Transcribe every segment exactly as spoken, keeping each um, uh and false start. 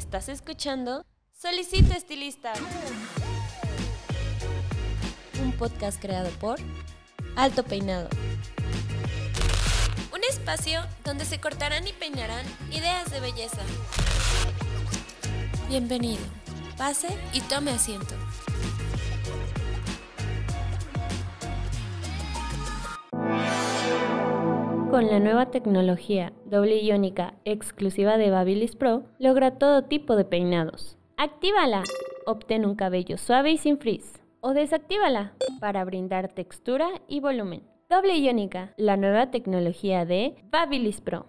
Estás escuchando Solicito Estilista, un podcast creado por Alto Peinado. Un espacio donde se cortarán y peinarán ideas de belleza. Bienvenido, pase y tome asiento. Con la nueva tecnología doble iónica exclusiva de Babyliss Pro, logra todo tipo de peinados. ¡Actívala! Obtén un cabello suave y sin frizz. O desactívala para brindar textura y volumen. Doble iónica, la nueva tecnología de Babyliss Pro.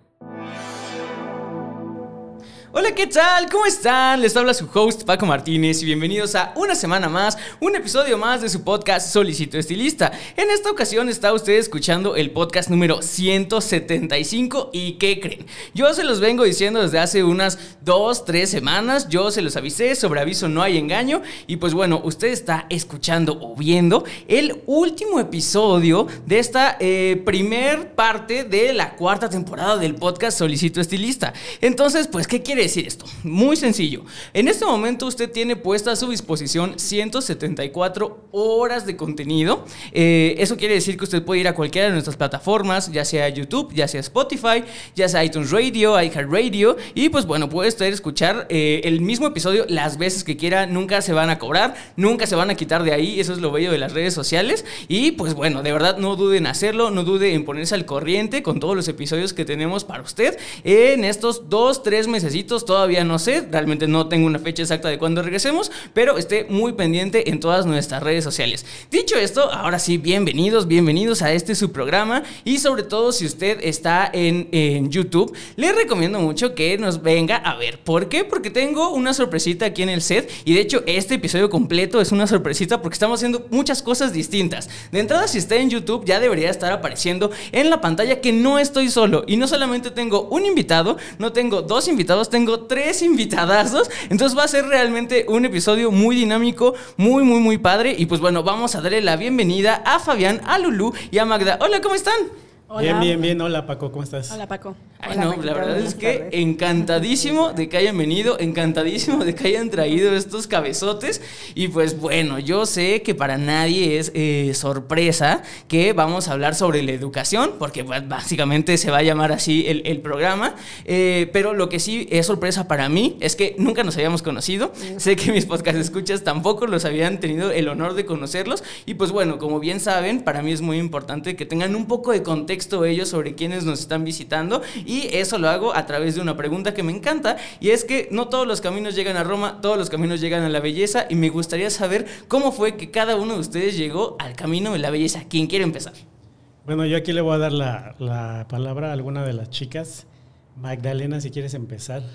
Hola, ¿qué tal? ¿Cómo están? Les habla su host Paco Martínez y bienvenidos a una semana más, un episodio más de su podcast Solicito Estilista. En esta ocasión está usted escuchando el podcast número ciento setenta y cinco y ¿qué creen? Yo se los vengo diciendo desde hace unas dos, tres semanas, yo se los avisé, sobre aviso no hay engaño y pues bueno, usted está escuchando o viendo el último episodio de esta eh, primer parte de la cuarta temporada del podcast Solicito Estilista. Entonces, pues, ¿qué quiere decir esto? Muy sencillo. En este momento usted tiene puesta a su disposición ciento setenta y cuatro horas de contenido. Eh, eso quiere decir que usted puede ir a cualquiera de nuestras plataformas, ya sea YouTube, ya sea Spotify, ya sea iTunes Radio, iHeartRadio, y pues bueno, puede usted escuchar eh, el mismo episodio las veces que quiera. Nunca se van a cobrar, nunca se van a quitar de ahí. Eso es lo bello de las redes sociales. Y pues bueno, de verdad no dude en hacerlo, no dude en ponerse al corriente con todos los episodios que tenemos para usted en estos dos, tres mesecitos. Todavía no sé, realmente no tengo una fecha exacta de cuándo regresemos, pero esté muy pendiente en todas nuestras redes sociales. Dicho esto, ahora sí, bienvenidos, bienvenidos a este su programa, y sobre todo si usted está en, en YouTube, le recomiendo mucho que nos venga a ver. ¿Por qué? Porque tengo una sorpresita aquí en el set, y de hecho este episodio completo es una sorpresita porque estamos haciendo muchas cosas distintas. De entrada, si está en YouTube, ya debería estar apareciendo en la pantalla que no estoy solo, y no solamente tengo un invitado, no tengo dos invitados, tengo Tengo tres invitadazos, entonces va a ser realmente un episodio muy dinámico, muy, muy, muy padre. Y pues bueno, vamos a darle la bienvenida a Fabián, a Lulú y a Magda. Hola, ¿cómo están? Hola. Bien, bien, bien. Hola, Paco, ¿cómo estás? Hola, Paco. Ay, Hola, no, Paquito, la verdad es que tardes. encantadísimo de que hayan venido, encantadísimo de que hayan traído estos cabezotes. Y pues bueno, yo sé que para nadie es eh, sorpresa que vamos a hablar sobre la educación, porque pues, básicamente se va a llamar así el, el programa. Eh, pero lo que sí es sorpresa para mí es que nunca nos habíamos conocido. Sé que mis podcast escuchas tampoco los habían tenido el honor de conocerlos. Y pues bueno, como bien saben, para mí es muy importante que tengan un poco de contexto ellos sobre quienes nos están visitando. Y eso lo hago a través de una pregunta que me encanta, y es que no todos los caminos llegan a Roma, todos los caminos llegan a la belleza, y me gustaría saber cómo fue que cada uno de ustedes llegó al camino de la belleza. ¿Quién quiere empezar? Bueno, yo aquí le voy a dar la, la palabra a alguna de las chicas. Magdalena, si quieres empezar.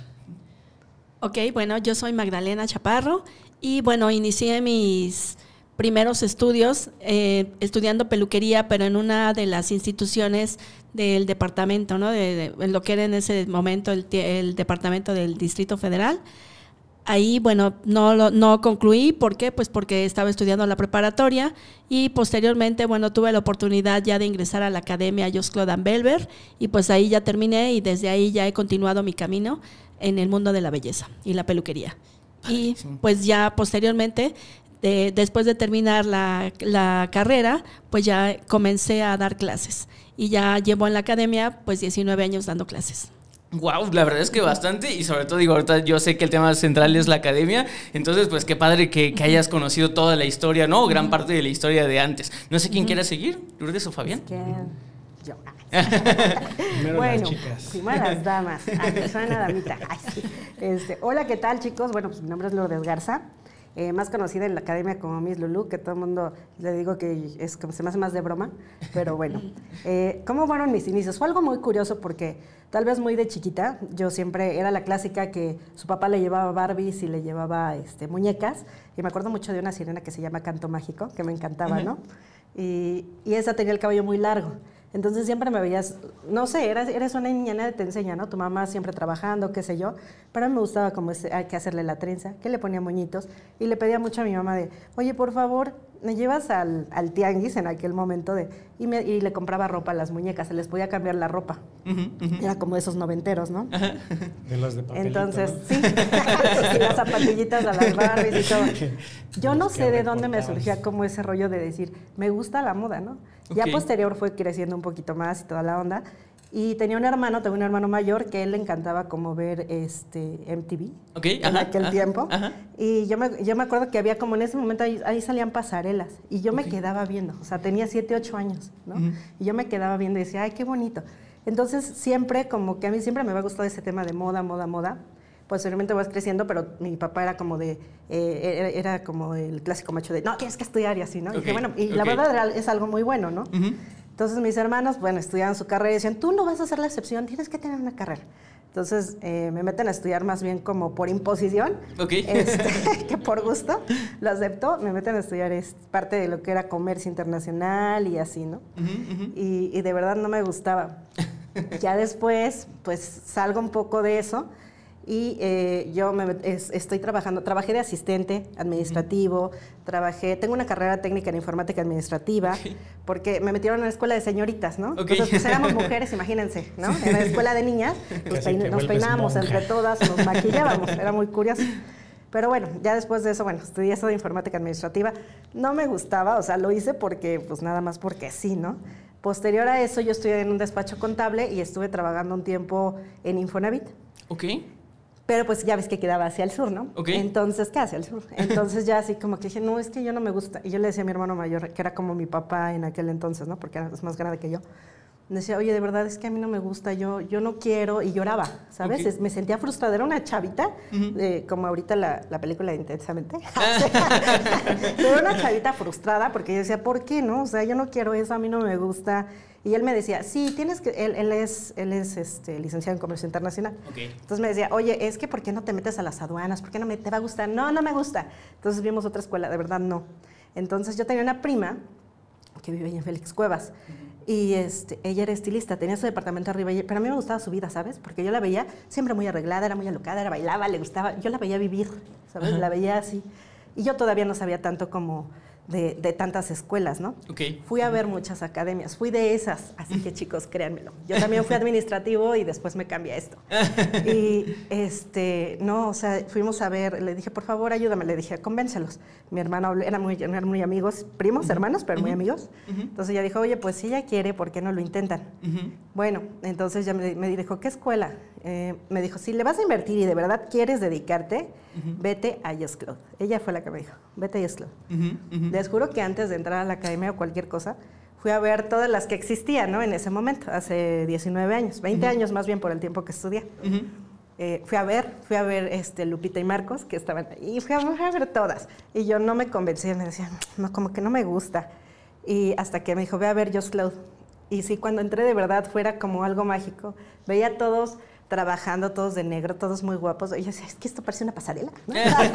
Ok, bueno, yo soy Magdalena Chaparro y bueno, inicié mis primeros estudios eh, estudiando peluquería, pero en una de las instituciones del departamento, ¿no? De, de, en lo que era en ese momento el, el departamento del Distrito Federal. Ahí, bueno, no, lo, no concluí. ¿Por qué? Pues porque estaba estudiando la preparatoria y posteriormente, bueno, tuve la oportunidad ya de ingresar a la Academia Jos Claude Belver y pues ahí ya terminé y desde ahí ya he continuado mi camino en el mundo de la belleza y la peluquería. Y pues ya posteriormente, de, después de terminar la, la carrera, pues ya comencé a dar clases y ya llevo en la academia pues diecinueve años dando clases. Wow, la verdad es que bastante, y sobre todo digo, ahorita yo sé que el tema central es la academia, entonces pues qué padre que, que hayas conocido toda la historia, ¿no? O gran parte de la historia de antes. No sé quién quiera seguir, Lourdes o Fabián. Es que yo. Primero Bueno, las chicas. primero las damas. Ay, soy una damita. Ay, sí. Este, hola, ¿qué tal, chicos? Bueno, pues mi nombre es Lourdes Garza, eh, más conocida en la academia como Miss Lulú, que todo el mundo le digo que es como se me hace más de broma, pero bueno. Eh, ¿Cómo fueron mis inicios? Fue algo muy curioso porque tal vez muy de chiquita, yo siempre era la clásica que su papá le llevaba Barbies y le llevaba este, muñecas, y me acuerdo mucho de una sirena que se llama Canto Mágico, que me encantaba, ¿no? Y, y esa tenía el cabello muy largo. Entonces siempre me veías, no sé, eras, eres una niña, nadie te enseña, ¿no? Tu mamá siempre trabajando, qué sé yo, pero a mí me gustaba como ese, hay que hacerle la trenza, que le ponía moñitos, y le pedía mucho a mi mamá de, oye, por favor, me llevas al, al tianguis en aquel momento de y, me, y le compraba ropa a las muñecas, se les podía cambiar la ropa. Uh-huh, uh-huh. Era como esos noventeros, ¿no? De los de papelito, entonces, ¿no? sí, y las zapatillitas a las Barbies y todo. Yo no sé de dónde me surgía como ese rollo de decir, me gusta la moda, ¿no? Okay. Ya posterior fue creciendo un poquito más y toda la onda. Y tenía un hermano, tengo un hermano mayor que él le encantaba como ver este M T V okay, en ajá, aquel ajá, tiempo. Ajá. Y yo me, yo me acuerdo que había como en ese momento ahí, ahí salían pasarelas y yo okay. me quedaba viendo, o sea, tenía siete, ocho años, ¿no? Uh-huh. Y yo me quedaba viendo y decía, ay, qué bonito. Entonces siempre como que a mí siempre me había gustado ese tema de moda, moda, moda. Posteriormente vas creciendo, pero mi papá era como de, eh, era, era como el clásico macho de, no, tienes que estudiar y así, ¿no? Okay. Y, dije, bueno, y okay. la verdad era, es algo muy bueno, ¿no? Uh-huh. Entonces mis hermanos, bueno, estudiaban su carrera y decían, tú no vas a ser la excepción, tienes que tener una carrera. Entonces eh, me meten a estudiar más bien como por imposición, okay. este, que por gusto, lo acepto, me meten a estudiar es parte de lo que era comercio internacional y así, ¿no? Uh-huh, uh-huh. Y, y de verdad no me gustaba. Ya después, pues salgo un poco de eso. Y eh, yo me, es, estoy trabajando, trabajé de asistente administrativo, uh-huh. trabajé, tengo una carrera técnica en informática administrativa, okay. porque me metieron en la escuela de señoritas, ¿no? Okay. Entonces, pues éramos mujeres, imagínense, ¿no? En la escuela de niñas, pues, pein, nos peinábamos monja. Entre todas, nos maquillábamos, era muy curioso. Pero bueno, ya después de eso, bueno, estudié eso de informática administrativa. No me gustaba, o sea, lo hice porque, pues nada más porque sí, ¿no? Posterior a eso, yo estudié en un despacho contable y estuve trabajando un tiempo en Infonavit. Ok. Pero pues ya ves que quedaba hacia el sur, ¿no? Okay. Entonces, ¿qué hacia el sur? Entonces ya así como que dije, no, es que yo no me gusta. Y yo le decía a mi hermano mayor, que era como mi papá en aquel entonces, ¿no? Porque era más grande que yo. Me decía, oye, de verdad es que a mí no me gusta, yo, yo no quiero, y lloraba, ¿sabes? Okay. Me sentía frustrada, era una chavita, uh-huh. eh, como ahorita la, la película de Intensamente. Pero era una chavita frustrada porque yo decía, ¿por qué no? O sea, yo no quiero eso, a mí no me gusta. Y él me decía, sí, tienes que, él, él es, él es este, licenciado en Comercio Internacional. Okay. Entonces me decía, oye, es que ¿por qué no te metes a las aduanas? ¿Por qué no me, te va a gustar? No, no me gusta. Entonces vimos otra escuela, de verdad no. Entonces yo tenía una prima que vive en Félix Cuevas. Uh-huh. Y este, ella era estilista, tenía su departamento arriba, pero a mí me gustaba su vida, ¿sabes? Porque yo la veía siempre muy arreglada, era muy alocada, era bailaba, le gustaba, yo la veía vivir, ¿sabes? Uh-huh. La veía así. Y yo todavía no sabía tanto como de, de tantas escuelas, ¿no? Okay. Fui a ver muchas academias, fui de esas, así que chicos, créanmelo. Yo también fui administrativo y después me cambié a esto. Y este, no, o sea, fuimos a ver, le dije, por favor, ayúdame, le dije, convéncelos. Mi hermano, eran muy, eran muy amigos, primos, uh-huh. hermanos, pero uh-huh. muy amigos. Uh-huh. Entonces ella dijo, oye, pues si ella quiere, ¿por qué no lo intentan? Uh-huh. Bueno, entonces ya me, me dijo, ¿qué escuela? Eh, me dijo, si le vas a invertir y de verdad quieres dedicarte, uh-huh. vete a Just Cloud. Ella fue la que me dijo, vete a Just Cloud. Uh-huh. Uh-huh. Les juro que antes de entrar a la academia o cualquier cosa, fui a ver todas las que existían, ¿no? En ese momento, hace diecinueve años, veinte uh-huh. años más bien por el tiempo que estudié. Uh-huh. Eh, fui a ver, fui a ver este, Lupita y Marcos, que estaban ahí, y fui a, fui a ver todas. Y yo no me convencía, me decían, no, como que no me gusta. Y hasta que me dijo, ve a ver Just Cloud. Y sí, cuando entré de verdad fuera como algo mágico. Veía a todos trabajando, todos de negro, todos muy guapos. Y yo decía, es que esto parece una pasarela, ¿no?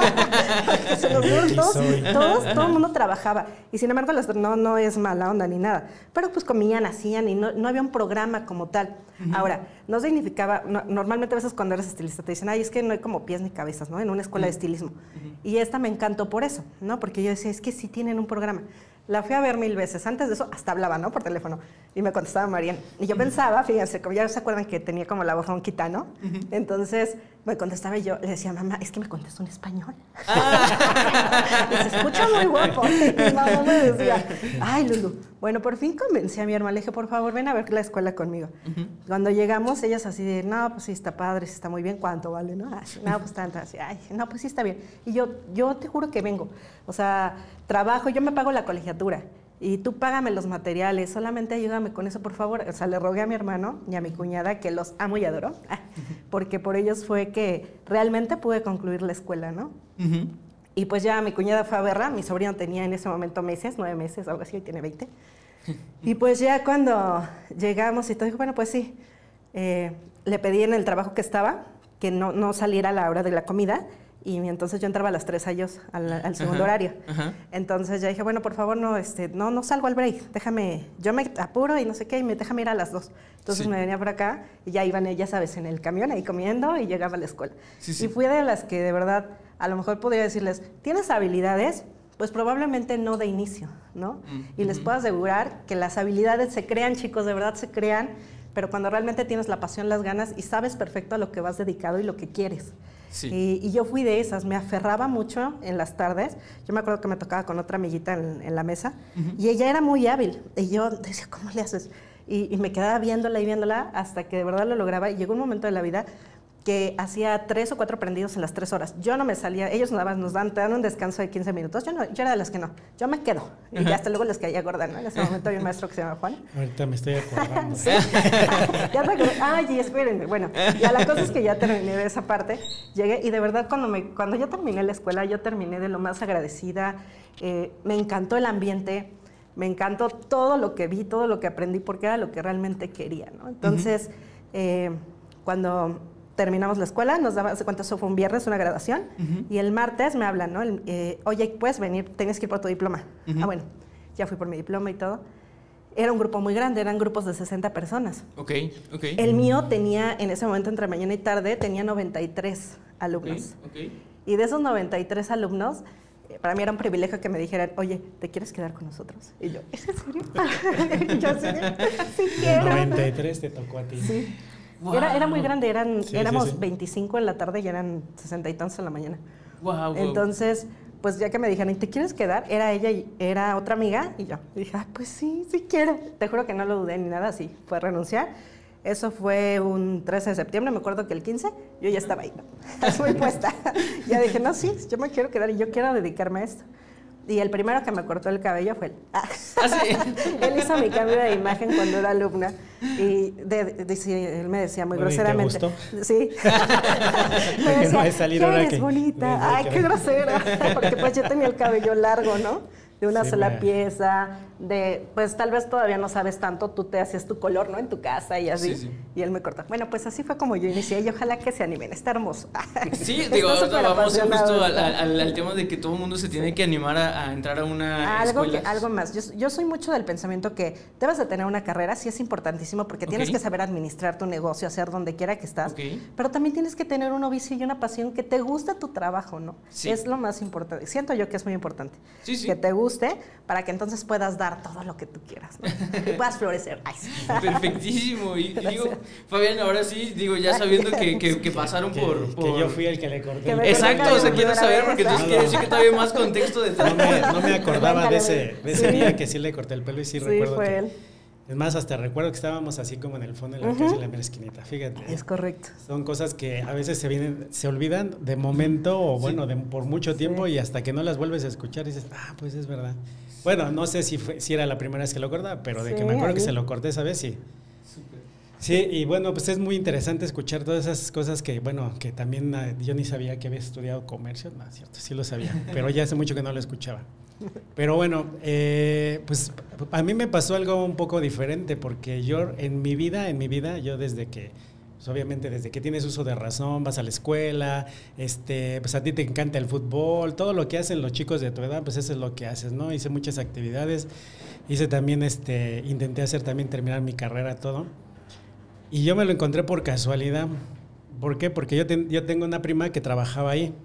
Se los vieron todos, todos, todo el mundo trabajaba. Y sin embargo, los, no, no es mala onda ni nada. Pero pues comían, hacían y no, no había un programa como tal. Uh-huh. Ahora, no significaba, no, normalmente a veces cuando eres estilista te dicen, ay, es que no hay como pies ni cabezas, ¿no? En una escuela uh-huh. de estilismo. Uh-huh. Y esta me encantó por eso, ¿no? Porque yo decía, es que sí tienen un programa. La fui a ver mil veces. Antes de eso, hasta hablaba, ¿no? Por teléfono. Y me contestaba Mariana. Y yo uh-huh. pensaba, fíjense, como ya se acuerdan que tenía como la voz ronquita, ¿no? Uh-huh. Entonces, me contestaba y yo le decía, mamá, es que me contestó en español. Ah. Y se escucha muy guapo. Y mi mamá me decía, ay, Lulu. Bueno, por fin convencí a mi hermana. Le dije, por favor, ven a ver la escuela conmigo. Uh-huh. Cuando llegamos, ellas así de, no, pues sí, está padre, sí está muy bien. ¿Cuánto vale, no? Así, no, pues tanto. Así, ay, no, pues sí está bien. Y yo, yo te juro que vengo. O sea, trabajo, yo me pago la colegiatura. Y tú págame los materiales, solamente ayúdame con eso, por favor. O sea, le rogué a mi hermano y a mi cuñada, que los amo y adoro, porque por ellos fue que realmente pude concluir la escuela, ¿no? Uh-huh. Y pues ya mi cuñada fue a verla, mi sobrino tenía en ese momento meses, nueve meses, algo así, hoy tiene veinte. Y pues ya cuando llegamos y todo, dijo, bueno, pues sí, eh, le pedí en el trabajo que estaba que no, no saliera a la hora de la comida. Y entonces yo entraba a las tres a ellos, al, al segundo ajá, horario. Ajá. Entonces ya dije, bueno, por favor, no, este, no, no salgo al break, déjame, yo me apuro y no sé qué, y me déjame ir a las dos. Entonces sí. me venía por acá y ya iban, ya sabes, en el camión ahí comiendo y llegaba a la escuela. Sí, sí. Y fui de las que de verdad, a lo mejor podría decirles, ¿tienes habilidades? Pues probablemente no de inicio, ¿no? Mm, y les ujú. puedo asegurar que las habilidades se crean, chicos, de verdad se crean, pero cuando realmente tienes la pasión, las ganas y sabes perfecto a lo que vas dedicado y lo que quieres. Sí. Y, y yo fui de esas, me aferraba mucho en las tardes. Yo me acuerdo que me tocaba con otra amiguita en, en la mesa uh-huh. y ella era muy hábil. Y yo decía, ¿cómo le haces? Y, y me quedaba viéndola y viéndola hasta que de verdad lo lograba. Y llegó un momento de la vida que hacía tres o cuatro prendidos en las tres horas. Yo no me salía, ellos nada más nos dan, te dan un descanso de quince minutos. Yo, no, yo era de las que no, yo me quedo. Y uh-huh. ya hasta luego les caía gorda, ¿no? En ese momento había un maestro que se llama Juan. Ahorita me estoy acordando. Sí. ya me acordé. Ay, espérenme. Bueno, ya la cosa es que ya terminé de esa parte. Llegué y de verdad cuando, me, cuando yo terminé la escuela, yo terminé de lo más agradecida. Eh, me encantó el ambiente, me encantó todo lo que vi, todo lo que aprendí, porque era lo que realmente quería, ¿no? Entonces, uh-huh. eh, cuando terminamos la escuela, nos daba, hace cuánto, eso fue un viernes, una graduación, uh-huh. y el martes me hablan, ¿no? El, eh, Oye, puedes venir, tienes que ir por tu diploma. Uh-huh. Ah, bueno, ya fui por mi diploma y todo. Era un grupo muy grande, eran grupos de sesenta personas. Ok, ok. El mío tenía, en ese momento, entre mañana y tarde, tenía noventa y tres alumnos. Okay, okay. Y de esos noventa y tres alumnos, para mí era un privilegio que me dijeran, oye, ¿te quieres quedar con nosotros? Y yo, ¿es en serio? yo, sí, sí quiero. noventa y tres te tocó a ti. Sí. Wow. Era, era muy grande, eran, sí, éramos sí, sí. veinticinco en la tarde y eran sesenta y tantos en la mañana. Wow, wow. Entonces, pues ya que me dijeron, ¿y te quieres quedar? Era ella y era otra amiga y yo. Y dije, ah, pues sí, sí quiero. Te juro que no lo dudé ni nada, sí, fue renunciar. Eso fue un trece de septiembre, me acuerdo que el quince, yo ya estaba ahí, muy puesta. Ya dije, no, sí, yo me quiero quedar y yo quiero dedicarme a esto. Y el primero que me cortó el cabello fue él. ¿Ah, sí? Él hizo mi cambio de imagen cuando era alumna. Y de, de, de, él me decía muy bueno, groseramente. ¿te gustó? Sí. me decía, no es salir ¿qué ahora eres que, bonita? Ay, qué grosera. Porque pues yo tenía el cabello largo, ¿no? De una sí, sola me... pieza, de, pues tal vez todavía no sabes tanto, tú te hacías tu color, ¿no? En tu casa y así. Sí, sí. Y él me cortó. Bueno, pues así fue como yo inicié y ojalá que se animen, está hermoso. Sí, digo, vamos justo al, al, al tema de que todo el mundo se tiene sí. que animar a, a entrar a una algo escuela. Que, algo más, yo, yo soy mucho del pensamiento que debes de tener una carrera, sí es importantísimo porque okay. tienes que saber administrar tu negocio, hacer donde quiera que estás, okay. pero también tienes que tener un oficio y una pasión que te guste tu trabajo, ¿no? Sí. Es lo más importante, siento yo que es muy importante, sí, sí. que te guste para que entonces puedas dar todo lo que tú quieras, ¿no? Y puedas florecer. Ay, sí. Perfectísimo. Y digo, Fabián, ahora sí, digo, ya sabiendo que, que, que pasaron que, por, por... Que yo fui el que le corté. Que Exacto, o sea, quiero saber porque entonces quiere decir que todavía hay más contexto de todo. No me, no me acordaba de ese, de ese sí. día que sí le corté el pelo y sí, sí recuerdo fue que... él. Es más, hasta recuerdo que estábamos así como en el fondo de la uh-huh. casa, en la mera esquinita, fíjate. Es correcto. Son cosas que a veces se vienen, se olvidan de momento o bueno, de, por mucho tiempo sí. y hasta que no las vuelves a escuchar dices, ah, pues es verdad. Bueno, no sé si fue, si era la primera vez que lo acordaba, pero de sí, que me acuerdo ahí. Que se lo corté esa vez, sí. Super. Sí, y bueno, pues es muy interesante escuchar todas esas cosas que, bueno, que también yo ni sabía que había estudiado comercio, no, cierto, sí lo sabía, pero ya hace mucho que no lo escuchaba. Pero bueno, eh, pues a mí me pasó algo un poco diferente porque yo en mi vida, en mi vida, yo desde que, pues obviamente desde que tienes uso de razón, vas a la escuela, este, pues a ti te encanta el fútbol, todo lo que hacen los chicos de tu edad, pues eso es lo que haces, ¿no? Hice muchas actividades, hice también, este, intenté hacer también terminar mi carrera, todo. Y yo me lo encontré por casualidad. ¿Por qué? Porque yo, ten, yo tengo una prima que trabajaba ahí.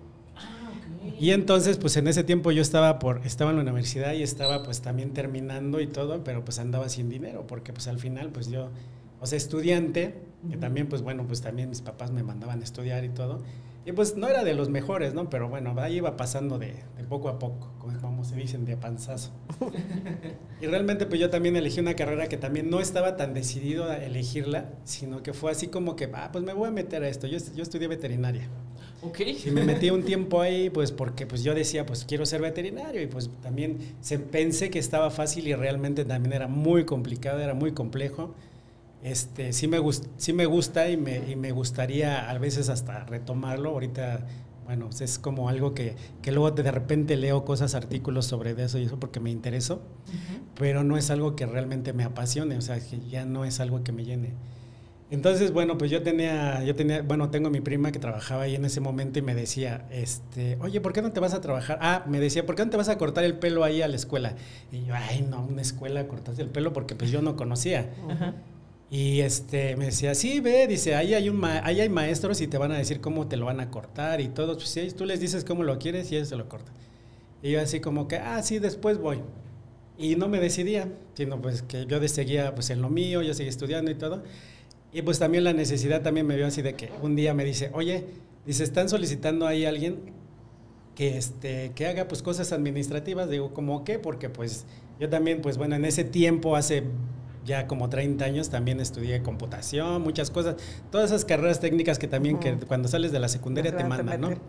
Y entonces, pues en ese tiempo yo estaba por estaba en la universidad y estaba pues también terminando y todo, pero pues andaba sin dinero, porque pues al final pues yo, o sea, estudiante, que también pues bueno, pues también mis papás me mandaban a estudiar y todo, y pues no era de los mejores, ¿no? Pero bueno, ahí iba pasando de, de poco a poco, como se dicen, de panzazo. Y realmente pues yo también elegí una carrera que también no estaba tan decidido a elegirla, sino que fue así como que, ah, pues me voy a meter a esto, yo, yo estudié veterinaria. Okay. Y me metí un tiempo ahí, pues porque pues yo decía, pues quiero ser veterinario y pues también se, pensé que estaba fácil y realmente también era muy complicado, era muy complejo. Este, sí me gust, sí me gusta y me, y me gustaría a veces hasta retomarlo. Ahorita, bueno, es como algo que, que luego de repente leo cosas, artículos sobre eso y eso porque me interesó, uh-huh. pero no es algo que realmente me apasione, o sea, que ya no es algo que me llene. Entonces, bueno, pues yo tenía, yo tenía, bueno, tengo mi prima que trabajaba ahí en ese momento y me decía, este, oye, ¿por qué no te vas a trabajar? Ah, me decía, ¿por qué no te vas a cortar el pelo ahí a la escuela? Y yo, ay, no, una escuela, cortaste el pelo, porque pues yo no conocía. Uh-huh. Y este, me decía, sí, ve, dice, ahí hay, un ma- ahí hay maestros y te van a decir cómo te lo van a cortar y todo. Pues si tú les dices cómo lo quieres y ellos se lo cortan. Y yo así como que, ah, sí, después voy. Y no me decidía, sino pues que yo seguía pues en lo mío, yo seguía estudiando y todo. Y pues también la necesidad también me vio así de que un día me dice, oye, dice, están solicitando ahí a alguien que, este, que haga pues cosas administrativas. Digo, ¿cómo qué? Porque pues yo también, pues bueno, en ese tiempo, hace ya como treinta años, también estudié computación, muchas cosas, todas esas carreras técnicas que también uh-huh. que cuando sales de la secundaria te mandan, ¿no? Uh-huh.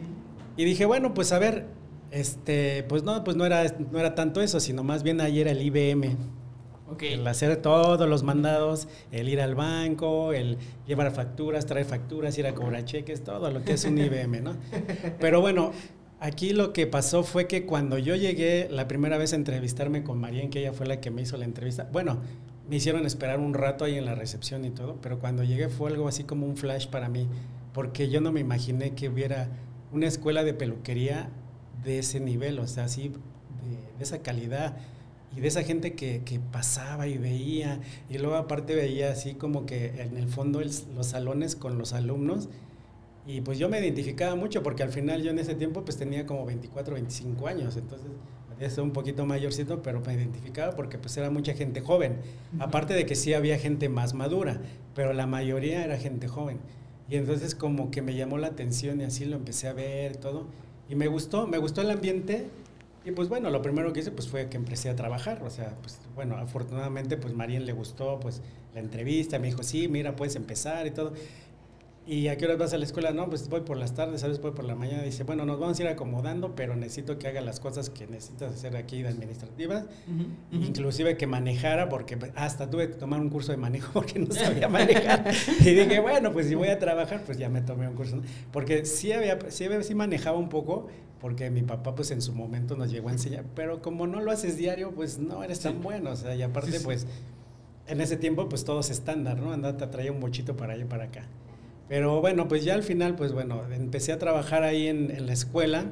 Y dije, bueno, pues a ver, este, pues no, pues no era, no era tanto eso, sino más bien ahí era el I B M. Okay. El hacer todos los mandados, el ir al banco, el llevar facturas, traer facturas, ir a cobrar cheques, todo lo que es un I B M, ¿no? Pero bueno, aquí lo que pasó fue que cuando yo llegué la primera vez a entrevistarme con Marién, que ella fue la que me hizo la entrevista, bueno, me hicieron esperar un rato ahí en la recepción y todo, pero cuando llegué fue algo así como un flash para mí, porque yo no me imaginé que hubiera una escuela de peluquería de ese nivel, o sea, así, de, de esa calidad, y de esa gente que, que pasaba y veía, y luego aparte veía así como que en el fondo el, los salones con los alumnos, y pues yo me identificaba mucho, porque al final yo en ese tiempo pues tenía como veinticuatro, veinticinco años, entonces es un poquito mayorcito, pero me identificaba porque pues era mucha gente joven, uh-huh. aparte de que sí había gente más madura, pero la mayoría era gente joven, y entonces como que me llamó la atención y así lo empecé a ver todo, y me gustó, me gustó el ambiente. Y pues bueno, lo primero que hice pues fue que empecé a trabajar, o sea, pues bueno, afortunadamente pues Marién le gustó pues la entrevista, me dijo, sí, mira, puedes empezar y todo. ¿Y a qué horas vas a la escuela? No, pues voy por las tardes, ¿sabes? Voy por la mañana. Dice, bueno, nos vamos a ir acomodando, pero necesito que haga las cosas que necesitas hacer aquí de administrativas, uh-huh, uh-huh. inclusive que manejara, porque hasta tuve que tomar un curso de manejo porque no sabía manejar. Y dije, bueno, pues si voy a trabajar, pues ya me tomé un curso, ¿no? Porque sí, había, sí, sí manejaba un poco, porque mi papá pues en su momento nos llegó a enseñar, pero como no lo haces diario, pues no eres tan sí. bueno, o sea, y aparte sí, sí. pues en ese tiempo pues todo es estándar, ¿no? Andaba, te traía un bochito para allá y para acá. Pero bueno, pues ya al final, pues bueno, empecé a trabajar ahí en, en la escuela,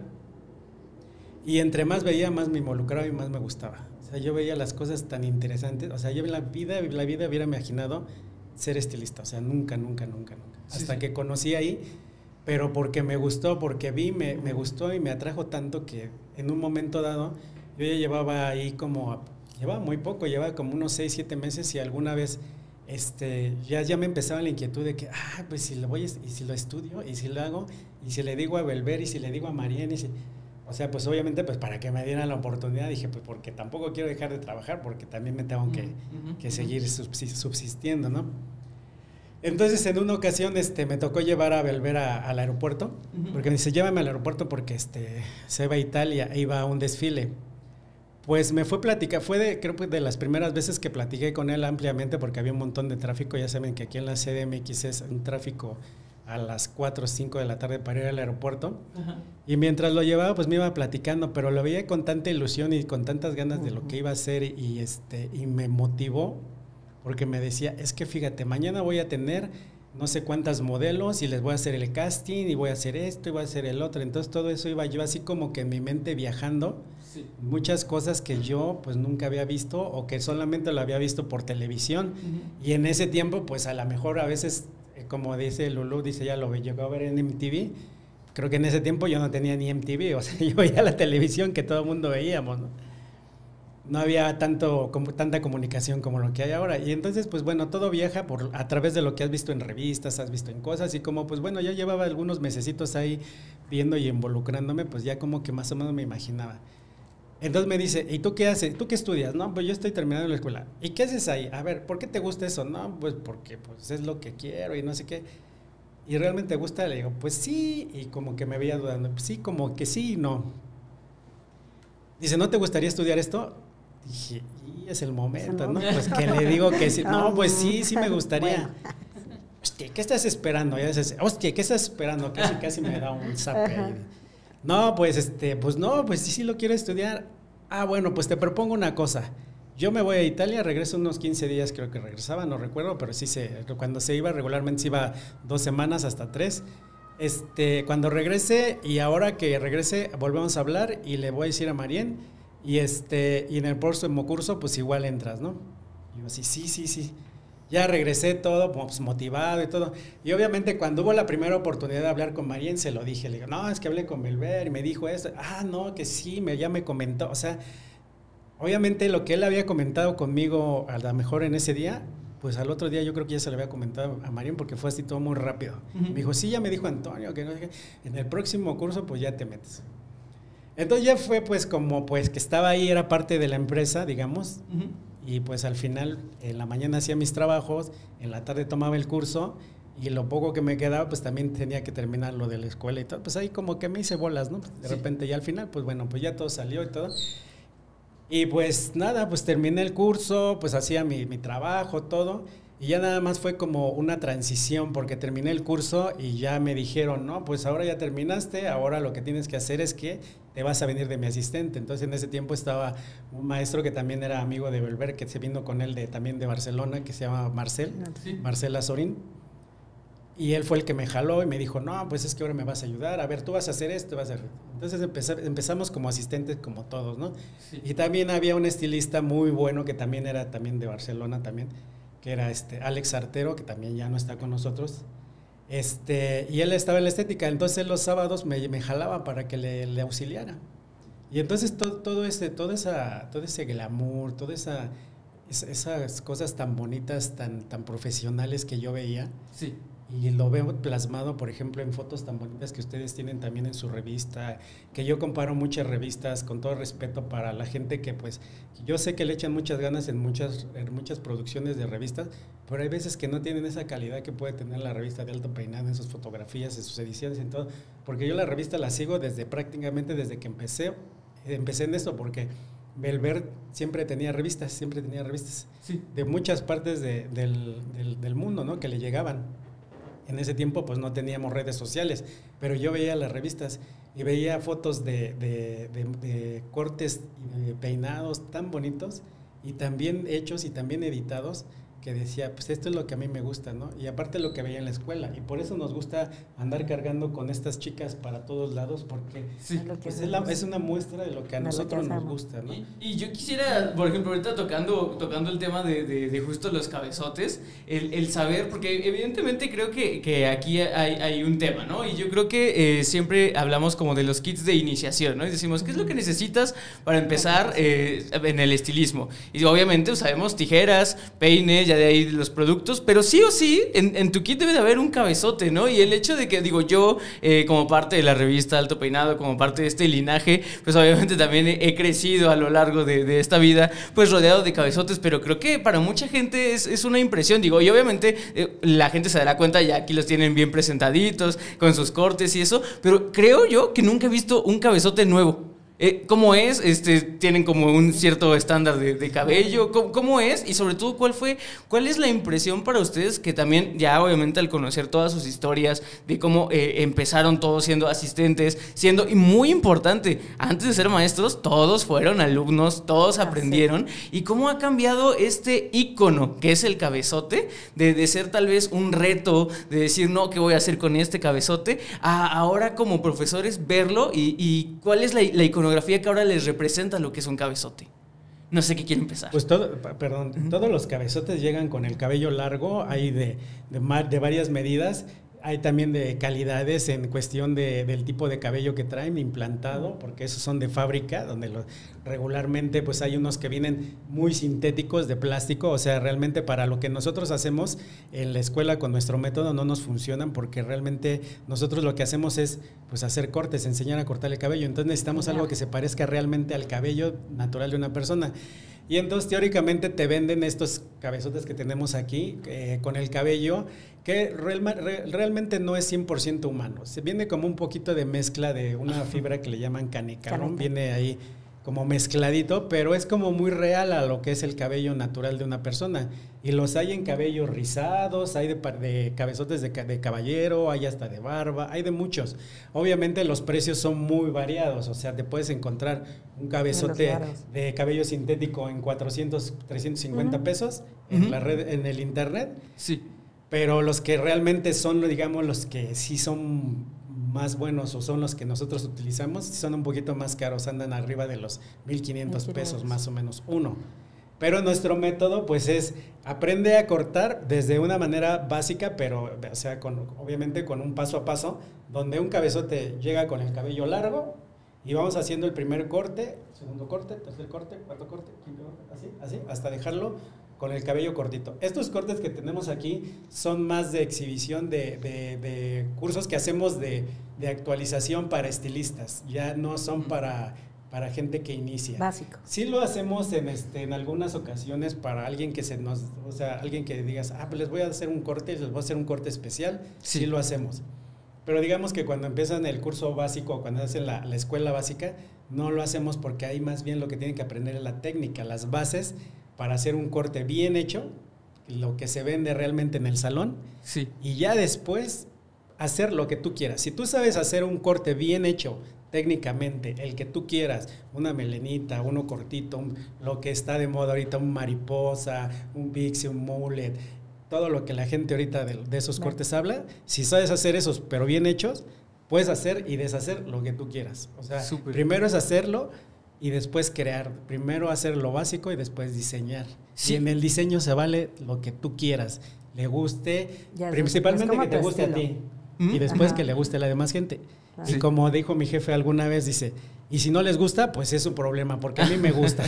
y entre más veía, más me involucraba y más me gustaba. O sea, yo veía las cosas tan interesantes, o sea, yo en la vida, la vida hubiera imaginado ser estilista, o sea, nunca, nunca, nunca, nunca. Sí, hasta sí. que conocí ahí, pero porque me gustó, porque vi, me, me gustó y me atrajo tanto que en un momento dado, yo ya llevaba ahí como, llevaba muy poco, llevaba como unos seis, siete meses, y alguna vez este, ya, ya me empezaba la inquietud de que, ah, pues si lo voy, y si lo estudio, y si lo hago, y si le digo a Belver, y si le digo a Marién, y si, o sea, pues obviamente, pues para que me dieran la oportunidad, dije, pues porque tampoco quiero dejar de trabajar, porque también me tengo que, uh-huh, que seguir subsistiendo, ¿no? Entonces, en una ocasión, este, me tocó llevar a Belver a, al aeropuerto, uh-huh. porque me dice, llévame al aeropuerto porque, este, se iba a Italia, e iba a un desfile. Pues me fue a platicar, fue de, creo que de las primeras veces que platiqué con él ampliamente, porque había un montón de tráfico. Ya saben que aquí en la C D M X es un tráfico a las cuatro o cinco de la tarde para ir al aeropuerto. Uh-huh. Y mientras lo llevaba, pues me iba platicando, pero lo veía con tanta ilusión y con tantas ganas uh-huh. de lo que iba a hacer, y, este, y me motivó, porque me decía, es que fíjate, mañana voy a tener no sé cuántas modelos y les voy a hacer el casting y voy a hacer esto y voy a hacer el otro. Entonces todo eso iba yo así como que en mi mente viajando, sí. muchas cosas que yo pues nunca había visto o que solamente lo había visto por televisión. Uh-huh. Y en ese tiempo pues a lo mejor a veces, como dice Lulú, dice ya lo llegó a ver en M T V. Creo que en ese tiempo yo no tenía ni M T V, o sea, yo veía la televisión que todo el mundo veíamos, ¿no? No había tanto, como, tanta comunicación como lo que hay ahora. Y entonces, pues bueno, todo viaja por, a través de lo que has visto en revistas, has visto en cosas, y como pues bueno, yo llevaba algunos mesecitos ahí viendo y involucrándome, pues ya como que más o menos me imaginaba. Entonces me dice, ¿y tú qué haces? ¿Tú qué estudias? No, pues yo estoy terminando la escuela. ¿Y qué haces ahí? A ver, ¿por qué te gusta eso? No, pues porque pues es lo que quiero y no sé qué. ¿Y realmente te gusta? Le digo, pues sí, y como que me veía dudando, pues sí, como que sí y no. Dice, ¿no te gustaría estudiar esto? Dije, y es el momento, ¿no? Pues que le digo que sí. No, pues sí, sí me gustaría. Bueno. Hostia, ¿qué estás esperando? Ya dices, hostia, ¿qué estás esperando? Casi, casi me da un zape ahí. No, pues este, pues no, pues sí, sí lo quiero estudiar. Ah, bueno, pues te propongo una cosa. Yo me voy a Italia, regreso unos quince días, creo que regresaba, no recuerdo, pero sí se, cuando se iba regularmente se iba dos semanas hasta tres. Este, cuando regrese, y ahora que regrese, volvemos a hablar y le voy a decir a Marién. Y este y en el próximo curso pues igual entras, ¿no? Y yo así, sí, sí, sí. Ya regresé todo pues, motivado y todo. Y obviamente cuando hubo la primera oportunidad de hablar con Marien, se lo dije. Le digo, no, es que hablé con Belver y me dijo esto. Ah, no, que sí, me, ya me comentó. O sea, obviamente lo que él había comentado conmigo a lo mejor en ese día, pues al otro día yo creo que ya se lo había comentado a Marien porque fue así todo muy rápido. Uh-huh. Me dijo, sí, ya me dijo Antonio, que no sé qué. En el próximo curso pues ya te metes. Entonces ya fue pues como pues que estaba ahí, era parte de la empresa, digamos. Uh-huh. Y pues al final, en la mañana hacía mis trabajos, en la tarde tomaba el curso y lo poco que me quedaba, pues también tenía que terminar lo de la escuela y todo. Pues ahí como que me hice bolas, ¿no? De sí. repente ya al final, pues bueno, pues ya todo salió y todo. Y pues nada, pues terminé el curso, pues hacía mi, mi trabajo, todo. Y ya nada más fue como una transición porque terminé el curso y ya me dijeron, no, pues ahora ya terminaste, ahora lo que tienes que hacer es que te vas a venir de mi asistente. Entonces en ese tiempo estaba un maestro que también era amigo de Belver, que se vino con él de, también de Barcelona, que se llama Marcel, sí. Marcel Azorín. Y él fue el que me jaló y me dijo, no, pues es que ahora me vas a ayudar, a ver, tú vas a hacer esto, vas a hacer... Entonces empezar, empezamos como asistentes como todos, ¿no? Sí. Y también había un estilista muy bueno que también era también de Barcelona también, que era este Alex Artero, que también ya no está con nosotros, este, y él estaba en la estética, entonces los sábados me, me jalaba para que le, le auxiliara. Y entonces todo, todo, ese, todo, esa, todo ese glamour, todas esa, esas cosas tan bonitas, tan, tan profesionales que yo veía, sí. Y lo veo plasmado, por ejemplo, en fotos tan bonitas que ustedes tienen también en su revista, que yo comparo muchas revistas, con todo respeto para la gente que pues, yo sé que le echan muchas ganas en muchas, en muchas producciones de revistas, pero hay veces que no tienen esa calidad que puede tener la revista de Alto Peinado en sus fotografías, en sus ediciones, en todo, porque yo la revista la sigo desde prácticamente desde que empecé, empecé en esto, porque Belver siempre tenía revistas, siempre tenía revistas, sí. de muchas partes de, del, del, del mundo, ¿no? Que le llegaban. En ese tiempo pues no teníamos redes sociales, pero yo veía las revistas y veía fotos de, de, de, de cortes y de peinados tan bonitos y también hechos y también editados, que decía, pues esto es lo que a mí me gusta, ¿no? Y aparte lo que veía en la escuela, y por eso nos gusta andar cargando con estas chicas para todos lados, porque sí. pues es, la, es una muestra de lo que a nosotros nos gusta, ¿no? Y, y yo quisiera, por ejemplo, ahorita tocando, tocando el tema de, de, de justo los cabezotes, el, el saber, porque evidentemente creo que, que aquí hay, hay un tema, ¿no? Y yo creo que eh, siempre hablamos como de los kits de iniciación, ¿no? Y decimos, ¿qué es lo que necesitas para empezar eh, en el estilismo? Y obviamente pues, sabemos tijeras, peines, ya de ahí los productos, pero sí o sí, en, en tu kit debe de haber un cabezote, ¿no? Y el hecho de que, digo, yo, eh, como parte de la revista Alto Peinado, como parte de este linaje, pues obviamente también he, he crecido a lo largo de, de esta vida, pues rodeado de cabezotes, pero creo que para mucha gente es, es una impresión, digo, y obviamente eh, la gente se dará cuenta, ya aquí los tienen bien presentaditos, con sus cortes y eso, pero creo yo que nunca he visto un cabezote nuevo. Eh, ¿Cómo es? Este, ¿Tienen como un cierto estándar de, de cabello? ¿Cómo, ¿Cómo es? Y sobre todo, ¿cuál fue, cuál es la impresión para ustedes que también ya obviamente al conocer todas sus historias de cómo eh, empezaron todos siendo asistentes, siendo, y muy importante, antes de ser maestros, todos fueron alumnos, todos aprendieron, y cómo ha cambiado este ícono que es el cabezote, de, de ser tal vez un reto, de decir, no, ¿qué voy a hacer con este cabezote? A ahora como profesores verlo y, y cuál es la, la iconografía que ahora les representa lo que es un cabezote. No sé qué quiere empezar. Pues todo, perdón, uh-huh. todos los cabezotes llegan con el cabello largo, hay de, de, de varias medidas, hay también de calidades en cuestión de, del tipo de cabello que traen implantado, porque esos son de fábrica, donde lo, regularmente pues hay unos que vienen muy sintéticos de plástico, o sea, realmente para lo que nosotros hacemos en la escuela con nuestro método no nos funcionan, porque realmente nosotros lo que hacemos es pues hacer cortes, enseñar a cortar el cabello, entonces necesitamos algo que se parezca realmente al cabello natural de una persona. Y entonces teóricamente te venden estos cabezotes que tenemos aquí eh, con el cabello que real, re, realmente no es cien por ciento humano. Se viene como un poquito de mezcla de una fibra que le llaman canecarón, viene ahí como mezcladito, pero es como muy real a lo que es el cabello natural de una persona. Y los hay en cabellos rizados, hay de, de cabezotes de, de caballero, hay hasta de barba, hay de muchos. Obviamente los precios son muy variados, o sea, te puedes encontrar un cabezote de cabello sintético en cuatrocientos, trescientos cincuenta uh-huh. pesos en uh-huh. la red, en el internet. Sí. Pero los que realmente son, digamos, los que sí son más buenos o son los que nosotros utilizamos, son un poquito más caros, andan arriba de los mil quinientos pesos más o menos uno. Pero nuestro método, pues, es aprende a cortar desde una manera básica, pero, o sea, con, obviamente con un paso a paso, donde un cabezote llega con el cabello largo y vamos haciendo el primer corte, segundo corte, tercer corte, cuarto corte, quinto corte, así, así, hasta dejarlo con el cabello cortito. Estos cortes que tenemos aquí son más de exhibición de, de, de cursos que hacemos de, de actualización para estilistas, ya no son para... para gente que inicia. Básico. Sí lo hacemos en este en algunas ocasiones para alguien que se nos, o sea, alguien que digas, ah, pues les voy a hacer un corte, les voy a hacer un corte especial, sí, sí lo hacemos. Pero digamos que cuando empiezan el curso básico, cuando hacen la, la escuela básica, no lo hacemos porque ahí más bien lo que tienen que aprender es la técnica, las bases para hacer un corte bien hecho, lo que se vende realmente en el salón, sí, y ya después hacer lo que tú quieras. Si tú sabes hacer un corte bien hecho, técnicamente, el que tú quieras, una melenita, uno cortito, un, lo que está de moda ahorita, un mariposa, un pixie, un mullet, todo lo que la gente ahorita de, de esos bueno. cortes habla, si sabes hacer esos, pero bien hechos, puedes hacer y deshacer lo que tú quieras. O sea, Super. primero es hacerlo y después crear. Primero hacer lo básico y después diseñar. Sí. Y en el diseño se vale lo que tú quieras, le guste, ya, principalmente que te guste estilo. a ti. ¿Mm? Y después Ajá. que le guste a la demás gente. Sí. Y como dijo mi jefe alguna vez, dice, y si no les gusta, pues es un problema, porque a mí me gusta.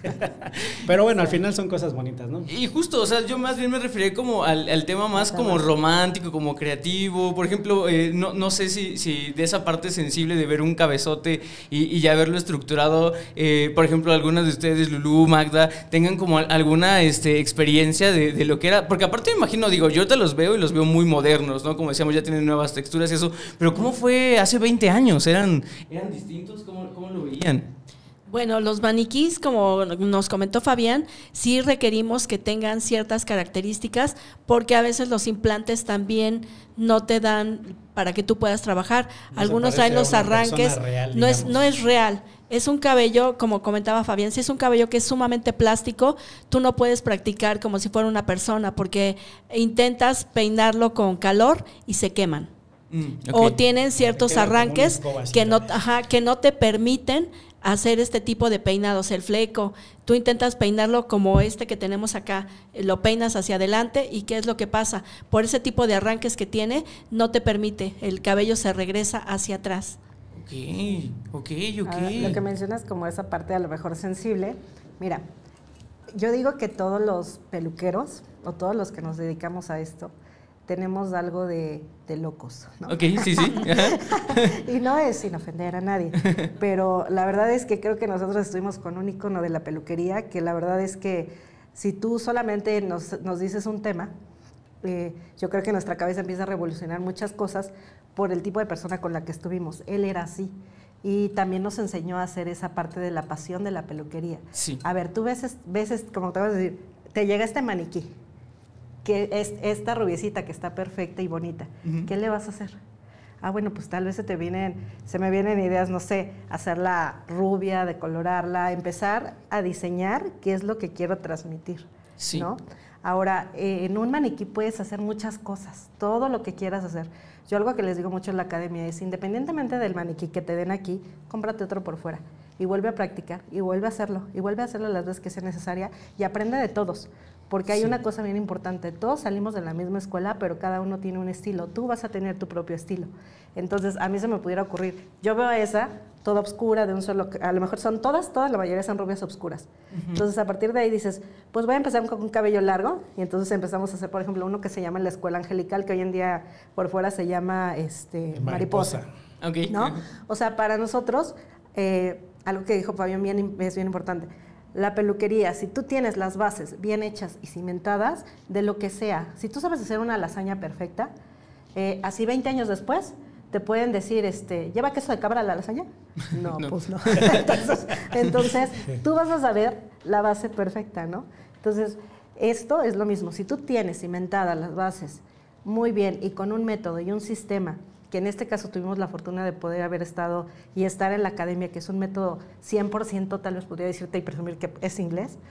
Pero bueno, al final son cosas bonitas, ¿no? Y justo, o sea, yo más bien me refería como al, al tema más como romántico, como creativo. Por ejemplo, eh, no, no sé si, si de esa parte sensible de ver un cabezote y, y ya verlo estructurado, eh, por ejemplo, algunas de ustedes, Lulú, Magda, tengan como alguna este, experiencia de, de lo que era. Porque aparte me imagino, digo, yo te los veo y los veo muy modernos, ¿no? Como decíamos, ya tienen nuevas texturas y eso. Pero ¿cómo fue hace veinte años? ¿Eran, eran distintos? ¿Cómo, cómo lo veían? Bueno, los maniquís, como nos comentó Fabián, sí requerimos que tengan ciertas características porque a veces los implantes también no te dan para que tú puedas trabajar. No Algunos traen los arranques, real, no, es, no es real. Es un cabello, como comentaba Fabián, si es un cabello que es sumamente plástico, tú no puedes practicar como si fuera una persona porque intentas peinarlo con calor y se queman. Mm, okay. O tienen ciertos arranques que no, ajá, que no te permiten hacer este tipo de peinados, el fleco. Tú intentas peinarlo como este que tenemos acá, lo peinas hacia adelante y ¿qué es lo que pasa? Por ese tipo de arranques que tiene, no te permite, el cabello se regresa hacia atrás. Ok, ok, ok. Ahora, lo que mencionas como esa parte a lo mejor sensible, mira, yo digo que todos los peluqueros o todos los que nos dedicamos a esto, tenemos algo de, de locos, ¿no? Ok, sí, sí. Y no es sin ofender a nadie, pero la verdad es que creo que nosotros estuvimos con un ícono de la peluquería, que la verdad es que si tú solamente nos, nos dices un tema, eh, yo creo que nuestra cabeza empieza a revolucionar muchas cosas por el tipo de persona con la que estuvimos. Él era así. Y también nos enseñó a hacer esa parte de la pasión de la peluquería. Sí. A ver, tú ves, ves como te vas a decir, te llega este maniquí, que es esta rubiecita que está perfecta y bonita, uh-huh. ¿qué le vas a hacer? Ah, bueno, pues tal vez se te vienen, se me vienen ideas, no sé, hacerla rubia, decolorarla, empezar a diseñar qué es lo que quiero transmitir, sí. ¿no? Ahora, eh, en un maniquí puedes hacer muchas cosas, todo lo que quieras hacer. Yo algo que les digo mucho en la academia es, independientemente del maniquí que te den aquí, cómprate otro por fuera y vuelve a practicar, y vuelve a hacerlo, y vuelve a hacerlo las veces que sea necesaria, y aprende de todos. Porque hay sí. una cosa bien importante, todos salimos de la misma escuela, pero cada uno tiene un estilo, tú vas a tener tu propio estilo. Entonces, a mí se me pudiera ocurrir, yo veo a esa, toda oscura, de un solo, a lo mejor son todas, todas, la mayoría son rubias oscuras. Uh-huh. Entonces, a partir de ahí dices, pues voy a empezar con un cabello largo, y entonces empezamos a hacer, por ejemplo, uno que se llama la escuela angelical, que hoy en día por fuera se llama este, mariposa. mariposa. Okay. ¿No? Uh-huh. O sea, para nosotros, eh, algo que dijo Fabián bien, es bien importante, la peluquería, si tú tienes las bases bien hechas y cimentadas, de lo que sea, si tú sabes hacer una lasaña perfecta, eh, así veinte años después, te pueden decir, este, ¿lleva queso de cabra la lasaña? No, no. pues no. entonces, entonces tú vas a saber la base perfecta, ¿no? Entonces, esto es lo mismo. Si tú tienes cimentadas las bases muy bien y con un método y un sistema, que en este caso tuvimos la fortuna de poder haber estado y estar en la academia, que es un método cien por ciento, tal vez podría decirte y presumir que es inglés,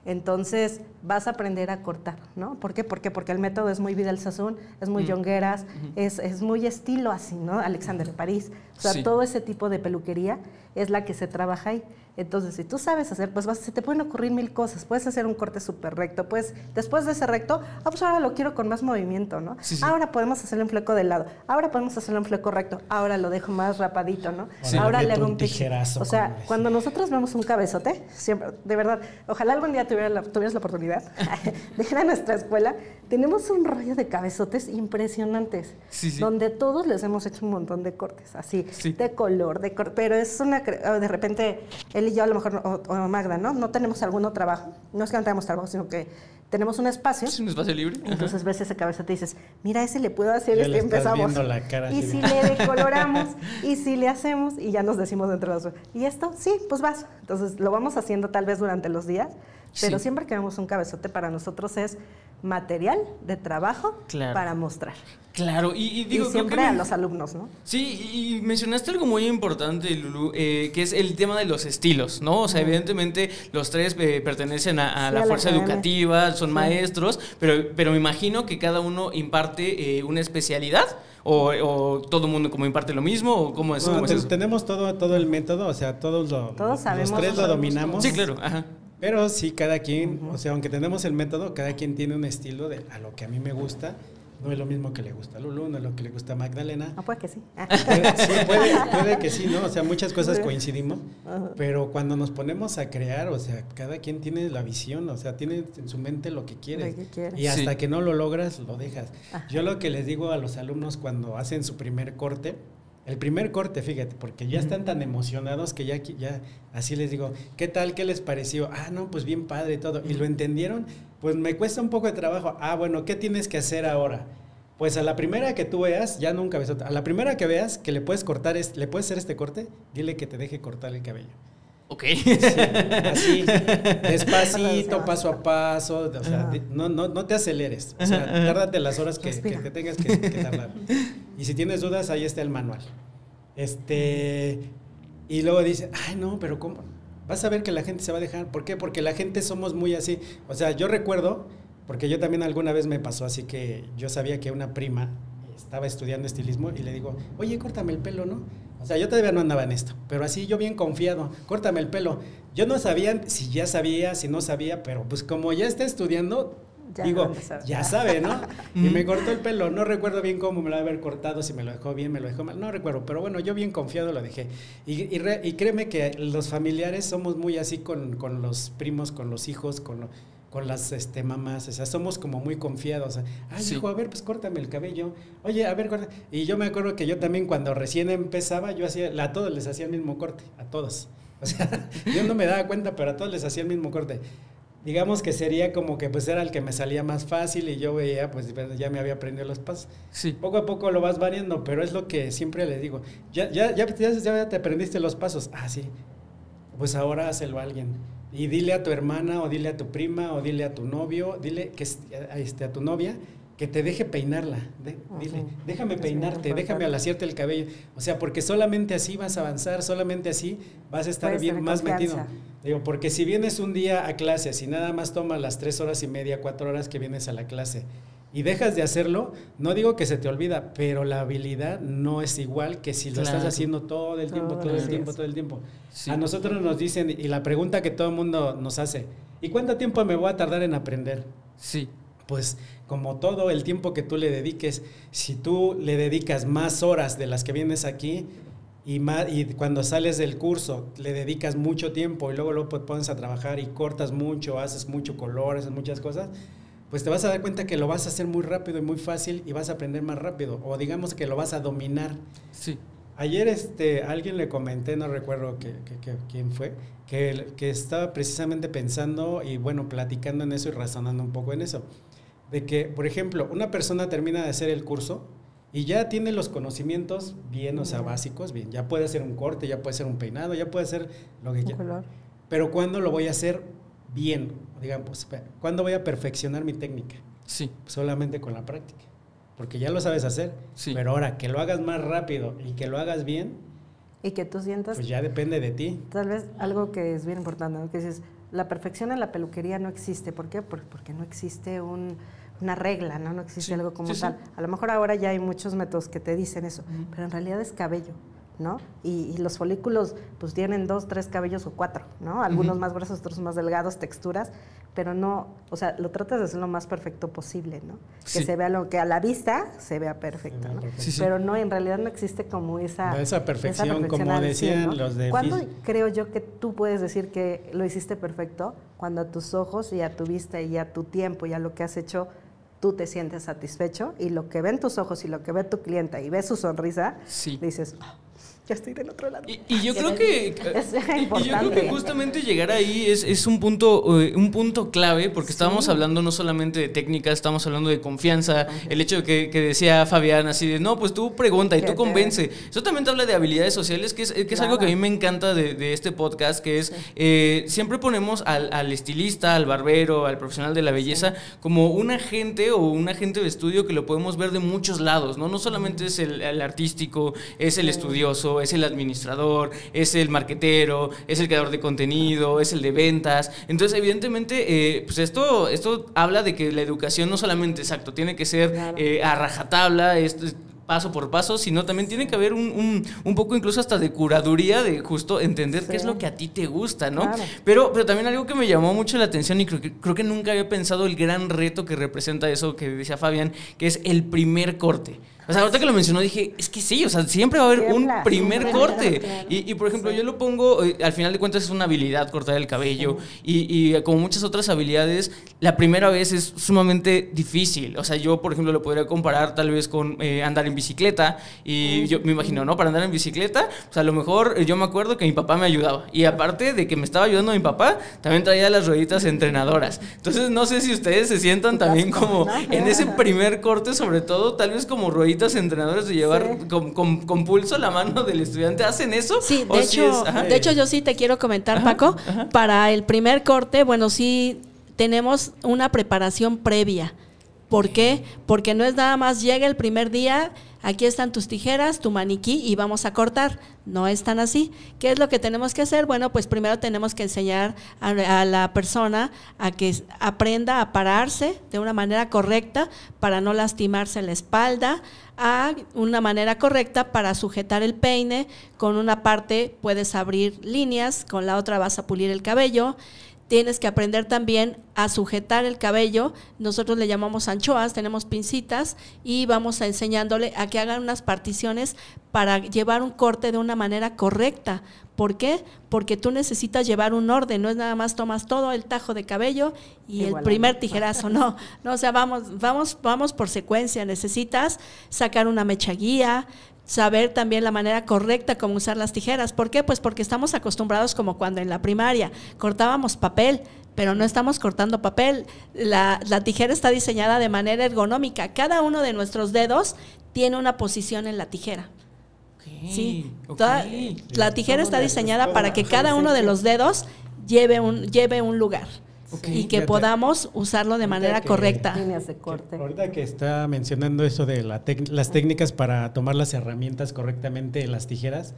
Entonces vas a aprender a cortar, ¿no? ¿Por qué? Porque, porque el método es muy Vidal Sassoon, es muy Jongueras, uh-huh. es, es muy estilo así, ¿no? Alexander de París. O sea, sí. todo ese tipo de peluquería es la que se trabaja ahí. Entonces, si tú sabes hacer, pues vas, se te pueden ocurrir mil cosas. Puedes hacer un corte súper recto. Pues, después de ese recto, ah, pues ahora lo quiero con más movimiento, ¿no? Sí, sí. Ahora podemos hacerle un fleco de lado. Ahora podemos hacerle un fleco recto. Ahora lo dejo más rapadito, ¿no? Sí. Ahora le, le hago un tijerazo. O sea, cuando nosotros vemos un cabezote, siempre, de verdad, ojalá algún día tuviera la, tuvieras la oportunidad de ir a nuestra escuela. Tenemos un rollo de cabezotes impresionantes, sí, sí. donde todos les hemos hecho un montón de cortes, así, sí. de color, de cor pero es una, de repente, él y yo a lo mejor, o, o Magda, ¿no? No tenemos alguno trabajo, no es que no tenemos trabajo, sino que tenemos un espacio. Es un espacio libre. Entonces Ajá. ves ese cabezote y dices, mira, ese le puedo hacer, ya este le empezamos. La cara y así si de... le decoloramos, y si le hacemos, y ya nos decimos dentro de nosotros, ¿y esto? Sí, pues vas. Entonces lo vamos haciendo tal vez durante los días, pero sí. siempre que vemos un cabezote para nosotros es material de trabajo claro. para mostrar. Claro, y, y digo... Y siempre creo que a los alumnos, ¿no? Sí, y mencionaste algo muy importante, Lulú, eh, que es el tema de los estilos, ¿no? O sea, uh-huh. evidentemente los tres eh, pertenecen a, a sí, la a fuerza la educativa, son sí. maestros, pero, pero me imagino que cada uno imparte eh, una especialidad, o, o todo el mundo como imparte lo mismo, o cómo es, no, cómo es eso. Tenemos todo, todo el método, o sea, todos, lo, todos sabemos, los tres lo dominamos. Sí, claro, ajá. Pero sí, cada quien, uh-huh. o sea, aunque tenemos el método, cada quien tiene un estilo de a lo que a mí me gusta. No es lo mismo que le gusta a Lulú, no es lo que le gusta a Magdalena. No, puede que sí. Puede, sí, puede, puede que sí, ¿no? O sea, muchas cosas coincidimos, uh-huh. pero cuando nos ponemos a crear, o sea, cada quien tiene la visión, o sea, tiene en su mente lo que quiere. Lo que quiere. Y hasta sí. que no lo logras, lo dejas. Ajá. Yo lo que les digo a los alumnos cuando hacen su primer corte, el primer corte, fíjate, porque ya están tan emocionados que ya, ya así les digo, ¿qué tal? ¿Qué les pareció? Ah, no, pues bien padre y todo. ¿Y lo entendieron? Pues me cuesta un poco de trabajo. Ah, bueno, ¿qué tienes que hacer ahora? Pues a la primera que tú veas, ya nunca ves otra. A la primera que veas que le puedes cortar, este, le puedes hacer este corte, dile que te deje cortar el cabello. Ok. Sí, así, despacito, paso a paso, o sea, uh-huh. no, no, no te aceleres, o sea, tárdate las horas que, que, que tengas que, que tardar. Y si tienes dudas, ahí está el manual. Este, y luego dice, ay no, pero ¿cómo? Vas a ver que la gente se va a dejar. ¿Por qué? Porque la gente somos muy así. O sea, yo recuerdo, porque yo también alguna vez me pasó así que yo sabía que una prima estaba estudiando estilismo y le digo, oye, córtame el pelo, ¿no? O sea, yo todavía no andaba en esto, pero así yo bien confiado, córtame el pelo. Yo no sabía si ya sabía, si no sabía, pero pues como ya está estudiando, ya digo, no ya sabe, ¿no? Y me cortó el pelo, no recuerdo bien cómo me lo había cortado, si me lo dejó bien, me lo dejó mal, no recuerdo, pero bueno, yo bien confiado lo dejé. Y, y, re, y créeme que los familiares somos muy así con, con los primos, con los hijos, con lo, con las este, mamás, o sea, somos como muy confiados. Ay, sí. hijo, a ver, pues córtame el cabello. Oye, a ver, córtame. Y yo me acuerdo que yo también cuando recién empezaba, yo hacía, a todos les hacía el mismo corte, a todos. O sea, yo no me daba cuenta, pero a todos les hacía el mismo corte. Digamos que sería como que pues era el que me salía más fácil y yo veía, pues ya me había aprendido los pasos. Sí. Poco a poco lo vas variando, pero es lo que siempre les digo. Ya, ya, ya, ya, ya te aprendiste los pasos. Ah, sí. Pues ahora hazlo a alguien. Y dile a tu hermana, o dile a tu prima, o dile a tu novio, dile que este, a tu novia, que te deje peinarla. De, uh-huh. Dile, déjame peinarte, déjame alaciarte el cabello. O sea, porque solamente así vas a avanzar, solamente así vas a estar Puedes bien más confianza. metido. Digo, porque si vienes un día a clase, si nada más tomas las tres horas y media, cuatro horas que vienes a la clase, y dejas de hacerlo, no digo que se te olvida, pero la habilidad no es igual que si lo claro. estás haciendo todo el tiempo, todo, todo el tiempo, todo el tiempo. Sí. A nosotros nos dicen, y la pregunta que todo el mundo nos hace, ¿y cuánto tiempo me voy a tardar en aprender? Sí. Pues como todo el tiempo que tú le dediques, si tú le dedicas más horas de las que vienes aquí, y, más, y cuando sales del curso le dedicas mucho tiempo y luego lo pones a trabajar y cortas mucho, haces mucho color, haces muchas cosas, pues te vas a dar cuenta que lo vas a hacer muy rápido y muy fácil y vas a aprender más rápido, o digamos que lo vas a dominar. Sí. Ayer este, alguien le comenté, no recuerdo que, que, que, quién fue, que, que estaba precisamente pensando y bueno, platicando en eso y razonando un poco en eso, de que, por ejemplo, una persona termina de hacer el curso y ya tiene los conocimientos bien, o sea, básicos, bien, ya puede hacer un corte, ya puede hacer un peinado, ya puede hacer lo que quiera. Pero ¿cuándo lo voy a hacer bien? Digamos, ¿cuándo voy a perfeccionar mi técnica? Sí. Solamente con la práctica. Porque ya lo sabes hacer, sí. pero ahora que lo hagas más rápido y que lo hagas bien, y que tú sientas... Pues ya depende de ti. Tal vez algo que es bien importante, ¿no? Que dices, la perfección en la peluquería no existe. ¿Por qué? Porque no existe un, una regla, ¿no? No existe sí, algo como sí, tal. Sí. A lo mejor ahora ya hay muchos métodos que te dicen eso, uh-huh. pero en realidad es cabello, ¿no? Y, y los folículos pues tienen dos, tres cabellos o cuatro, ¿no? Algunos uh-huh. más gruesos, otros más delgados, texturas, pero no, o sea, lo tratas de hacer lo más perfecto posible, ¿no? Que sí. se vea lo que a la vista se vea perfecto, ¿no? Sí, sí. Pero no, en realidad no existe como esa... No, esa perfección, esa perfección como decían ¿no? los de... ¿Cuándo creo yo que tú puedes decir que lo hiciste perfecto? Cuando a tus ojos y a tu vista y a tu tiempo y a lo que has hecho, tú te sientes satisfecho y lo que ven tus ojos y lo que ve tu clienta y ve su sonrisa, sí. dices... Oh, ya estoy del otro lado. Y, y yo creo que es y yo creo que justamente llegar ahí es, es un punto uh, un punto clave porque sí. estábamos hablando no solamente de técnica, estamos hablando de confianza, uh-huh. el hecho de que, que decía Fabián así de no, pues tú pregunta y tú convence. Eso también te habla de habilidades sociales, que es, que es claro. algo que a mí me encanta de, de este podcast, que es sí. eh, siempre ponemos al, al estilista, al barbero, al profesional de la belleza sí. como un agente o un agente de estudio que lo podemos ver de muchos lados, ¿no? No solamente es el, el artístico, es el sí. estudioso, es el administrador, es el marquetero, es el creador de contenido, es el de ventas. Entonces, evidentemente, eh, pues esto, esto habla de que la educación no solamente, exacto, tiene que ser claro. eh, a rajatabla, esto es paso por paso, sino también tiene que haber un, un, un poco incluso hasta de curaduría, de justo entender sí. qué es lo que a ti te gusta, ¿no? Claro. Pero, pero también algo que me llamó mucho la atención y creo que, creo que nunca había pensado el gran reto que representa eso que decía Fabián, que es el primer corte. O sea, ahorita que lo mencionó dije, es que sí, o sea, siempre va a haber siempre, un primer corte. Claro. Y, y, por ejemplo, sí. yo lo pongo, eh, al final de cuentas es una habilidad cortar el cabello. Sí. Y, y como muchas otras habilidades, la primera vez es sumamente difícil. O sea, yo, por ejemplo, lo podría comparar tal vez con eh, andar en bicicleta. Y yo me imagino, ¿no? Para andar en bicicleta, pues a lo mejor eh, yo me acuerdo que mi papá me ayudaba. Y aparte de que me estaba ayudando mi papá, también traía las rueditas entrenadoras. Entonces, no sé si ustedes se sientan también como en ese primer corte, sobre todo, tal vez como rueditas entrenadores de llevar sí. con, con, con pulso la mano del estudiante. ¿Hacen eso? Sí, de, hecho, si es, de hecho yo sí te quiero comentar, ajá, Paco, ajá. para el primer corte, bueno, sí tenemos una preparación previa. ¿Por qué? Porque no es nada más llega el primer día, aquí están tus tijeras, tu maniquí y vamos a cortar. No es tan así. ¿Qué es lo que tenemos que hacer? Bueno, pues primero tenemos que enseñar a, a la persona a que aprenda a pararse de una manera correcta para no lastimarse la espalda, a una manera correcta para sujetar el peine. Con una parte puedes abrir líneas, con la otra vas a pulir el cabello. Tienes que aprender también a sujetar el cabello. Nosotros le llamamos anchoas, tenemos pincitas y vamos a enseñándole a que hagan unas particiones para llevar un corte de una manera correcta. ¿Por qué? Porque tú necesitas llevar un orden, no es nada más tomas todo el tajo de cabello y igual el primer tijerazo, no, no, o sea, vamos, vamos, vamos por secuencia. Necesitas sacar una mecha guía, saber también la manera correcta como usar las tijeras. ¿Por qué? Pues porque estamos acostumbrados como cuando en la primaria cortábamos papel, pero no estamos cortando papel. La, la tijera está diseñada de manera ergonómica. Cada uno de nuestros dedos tiene una posición en la tijera. Okay, sí, okay. Toda, la tijera está diseñada para que cada uno de los dedos lleve un, lleve un lugar. Okay. Y que Fíjate. podamos usarlo de manera que, correcta. Líneas de corte. Que, ahorita que está mencionando eso de la tec, las técnicas para tomar las herramientas correctamente, las tijeras,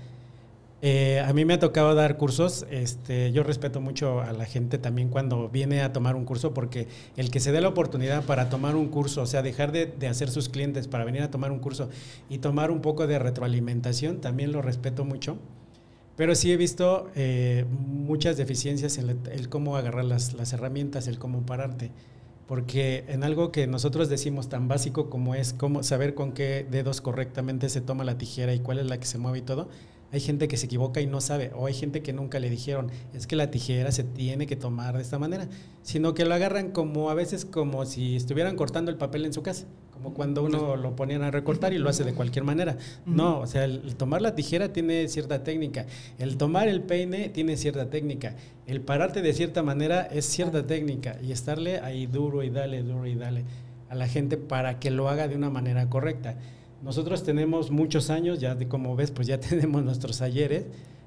eh, a mí me ha tocado dar cursos. Este, yo respeto mucho a la gente también cuando viene a tomar un curso, porque el que se dé la oportunidad para tomar un curso, o sea, dejar de, de hacer sus clientes para venir a tomar un curso y tomar un poco de retroalimentación, también lo respeto mucho. Pero sí he visto eh, muchas deficiencias en el, el cómo agarrar las, las herramientas, el cómo pararte. Porque en algo que nosotros decimos tan básico como es cómo saber con qué dedos correctamente se toma la tijera y cuál es la que se mueve y todo, hay gente que se equivoca y no sabe, o hay gente que nunca le dijeron, es que la tijera se tiene que tomar de esta manera, sino que lo agarran como a veces como si estuvieran cortando el papel en su casa, como cuando uno lo ponían a recortar y lo hace de cualquier manera. No, o sea, el, el tomar la tijera tiene cierta técnica, el tomar el peine tiene cierta técnica, el pararte de cierta manera es cierta técnica, y estarle ahí duro y dale, duro y dale a la gente para que lo haga de una manera correcta. Nosotros tenemos muchos años, ya de, como ves, pues ya tenemos nuestros talleres,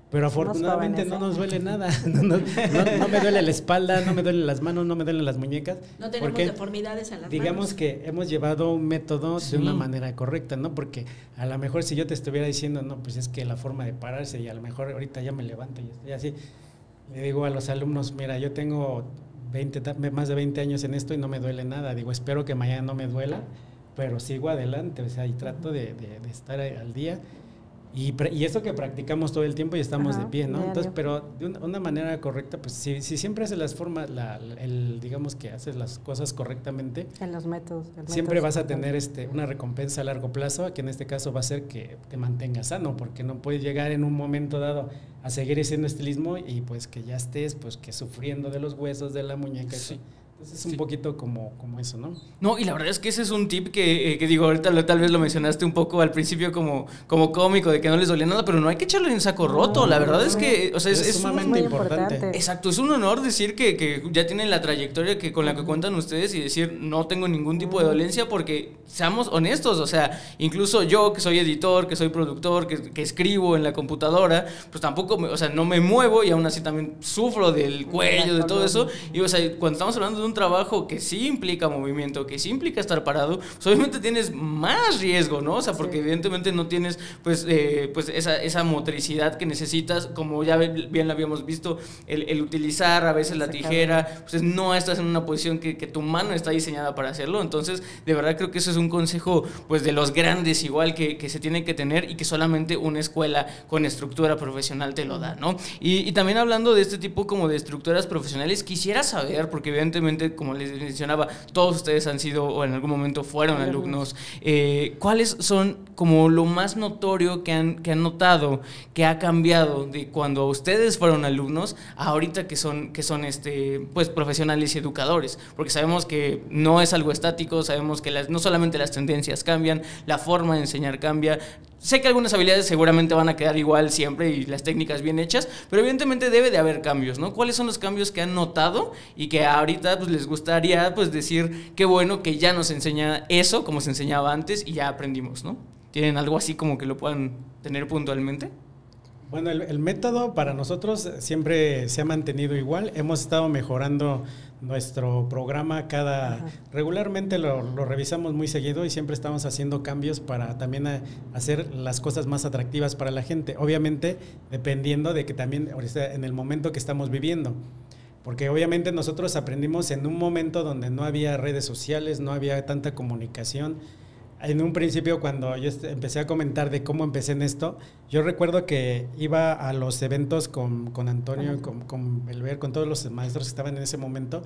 Pero afortunadamente jóvenes, no ¿eh? nos duele nada. No, no, no, no me duele la espalda, no me duelen las manos, no me duelen las muñecas. No tenemos porque, deformidades en las digamos manos. que hemos llevado un método sí. de una manera correcta, ¿no? Porque a lo mejor si yo te estuviera diciendo, no, pues es que la forma de pararse y a lo mejor ahorita ya me levanto y estoy así. Le digo a los alumnos, mira, yo tengo veinte, más de veinte años en esto y no me duele nada. Digo, espero que mañana no me duela, pero sigo adelante, o sea, y trato de, de, de estar al día. Y, y eso que practicamos todo el tiempo y estamos Ajá, de pie, ¿no? Diario. Entonces, pero de una, una manera correcta, pues si, si siempre haces las formas, la, el, digamos que haces las cosas correctamente, en los métodos, siempre métodos vas a tener este, una recompensa a largo plazo, que en este caso va a ser que te mantengas sano, porque no puedes llegar en un momento dado a seguir haciendo estilismo y pues que ya estés, pues que sufriendo de los huesos, de la muñeca, sí. Entonces es un sí. poquito como, como eso, ¿no? No, y la verdad es que ese es un tip que, eh, que digo, ahorita lo, tal vez lo mencionaste un poco al principio como, como cómico, de que no les dolía nada, pero no hay que echarlo en saco roto, no, la verdad no, es que, o sea, es, es, es sumamente un, importante. importante. Exacto, es un honor decir que, que ya tienen la trayectoria que, con la que cuentan ustedes y decir, no tengo ningún tipo de dolencia, porque seamos honestos, o sea, incluso yo que soy editor, que soy productor, que, que escribo en la computadora, pues tampoco, me, o sea, no me muevo y aún así también sufro del cuello, de todo eso, y o sea, cuando estamos hablando de un trabajo que sí implica movimiento, que sí implica estar parado, pues obviamente tienes más riesgo, ¿no? O sea, porque sí. evidentemente no tienes pues, eh, pues esa, esa motricidad que necesitas, como ya bien lo habíamos visto, el, el utilizar a veces la tijera, pues no estás en una posición que, que tu mano está diseñada para hacerlo. Entonces, de verdad creo que eso es un consejo pues de los grandes igual que, que se tiene que tener y que solamente una escuela con estructura profesional te lo da, ¿no? Y, y también hablando de este tipo como de estructuras profesionales, quisiera saber, porque evidentemente como les mencionaba, todos ustedes han sido o en algún momento fueron alumnos, eh, ¿cuáles son como lo más notorio que han, que han notado que ha cambiado de cuando ustedes fueron alumnos a ahorita que son, que son este, pues, profesionales y educadores? Porque sabemos que no es algo estático, sabemos que las, no solamente las tendencias cambian, la forma de enseñar cambia. Sé que algunas habilidades seguramente van a quedar igual siempre y las técnicas bien hechas, pero evidentemente debe de haber cambios, ¿no? ¿Cuáles son los cambios que han notado y que ahorita pues, les gustaría pues, decir qué bueno que ya nos enseña eso como se enseñaba antes y ya aprendimos, ¿no? ¿Tienen algo así como que lo puedan tener puntualmente? Bueno, el, el método para nosotros siempre se ha mantenido igual. Hemos estado mejorando nuestro programa cada... Ajá. Regularmente lo, lo revisamos muy seguido y siempre estamos haciendo cambios para también a, hacer las cosas más atractivas para la gente. Obviamente, dependiendo de que también en el momento que estamos viviendo. Porque obviamente nosotros aprendimos en un momento donde no había redes sociales, no había tanta comunicación. En un principio, cuando yo empecé a comentar de cómo empecé en esto, yo recuerdo que iba a los eventos con, con Antonio, con, con Belver, con todos los maestros que estaban en ese momento,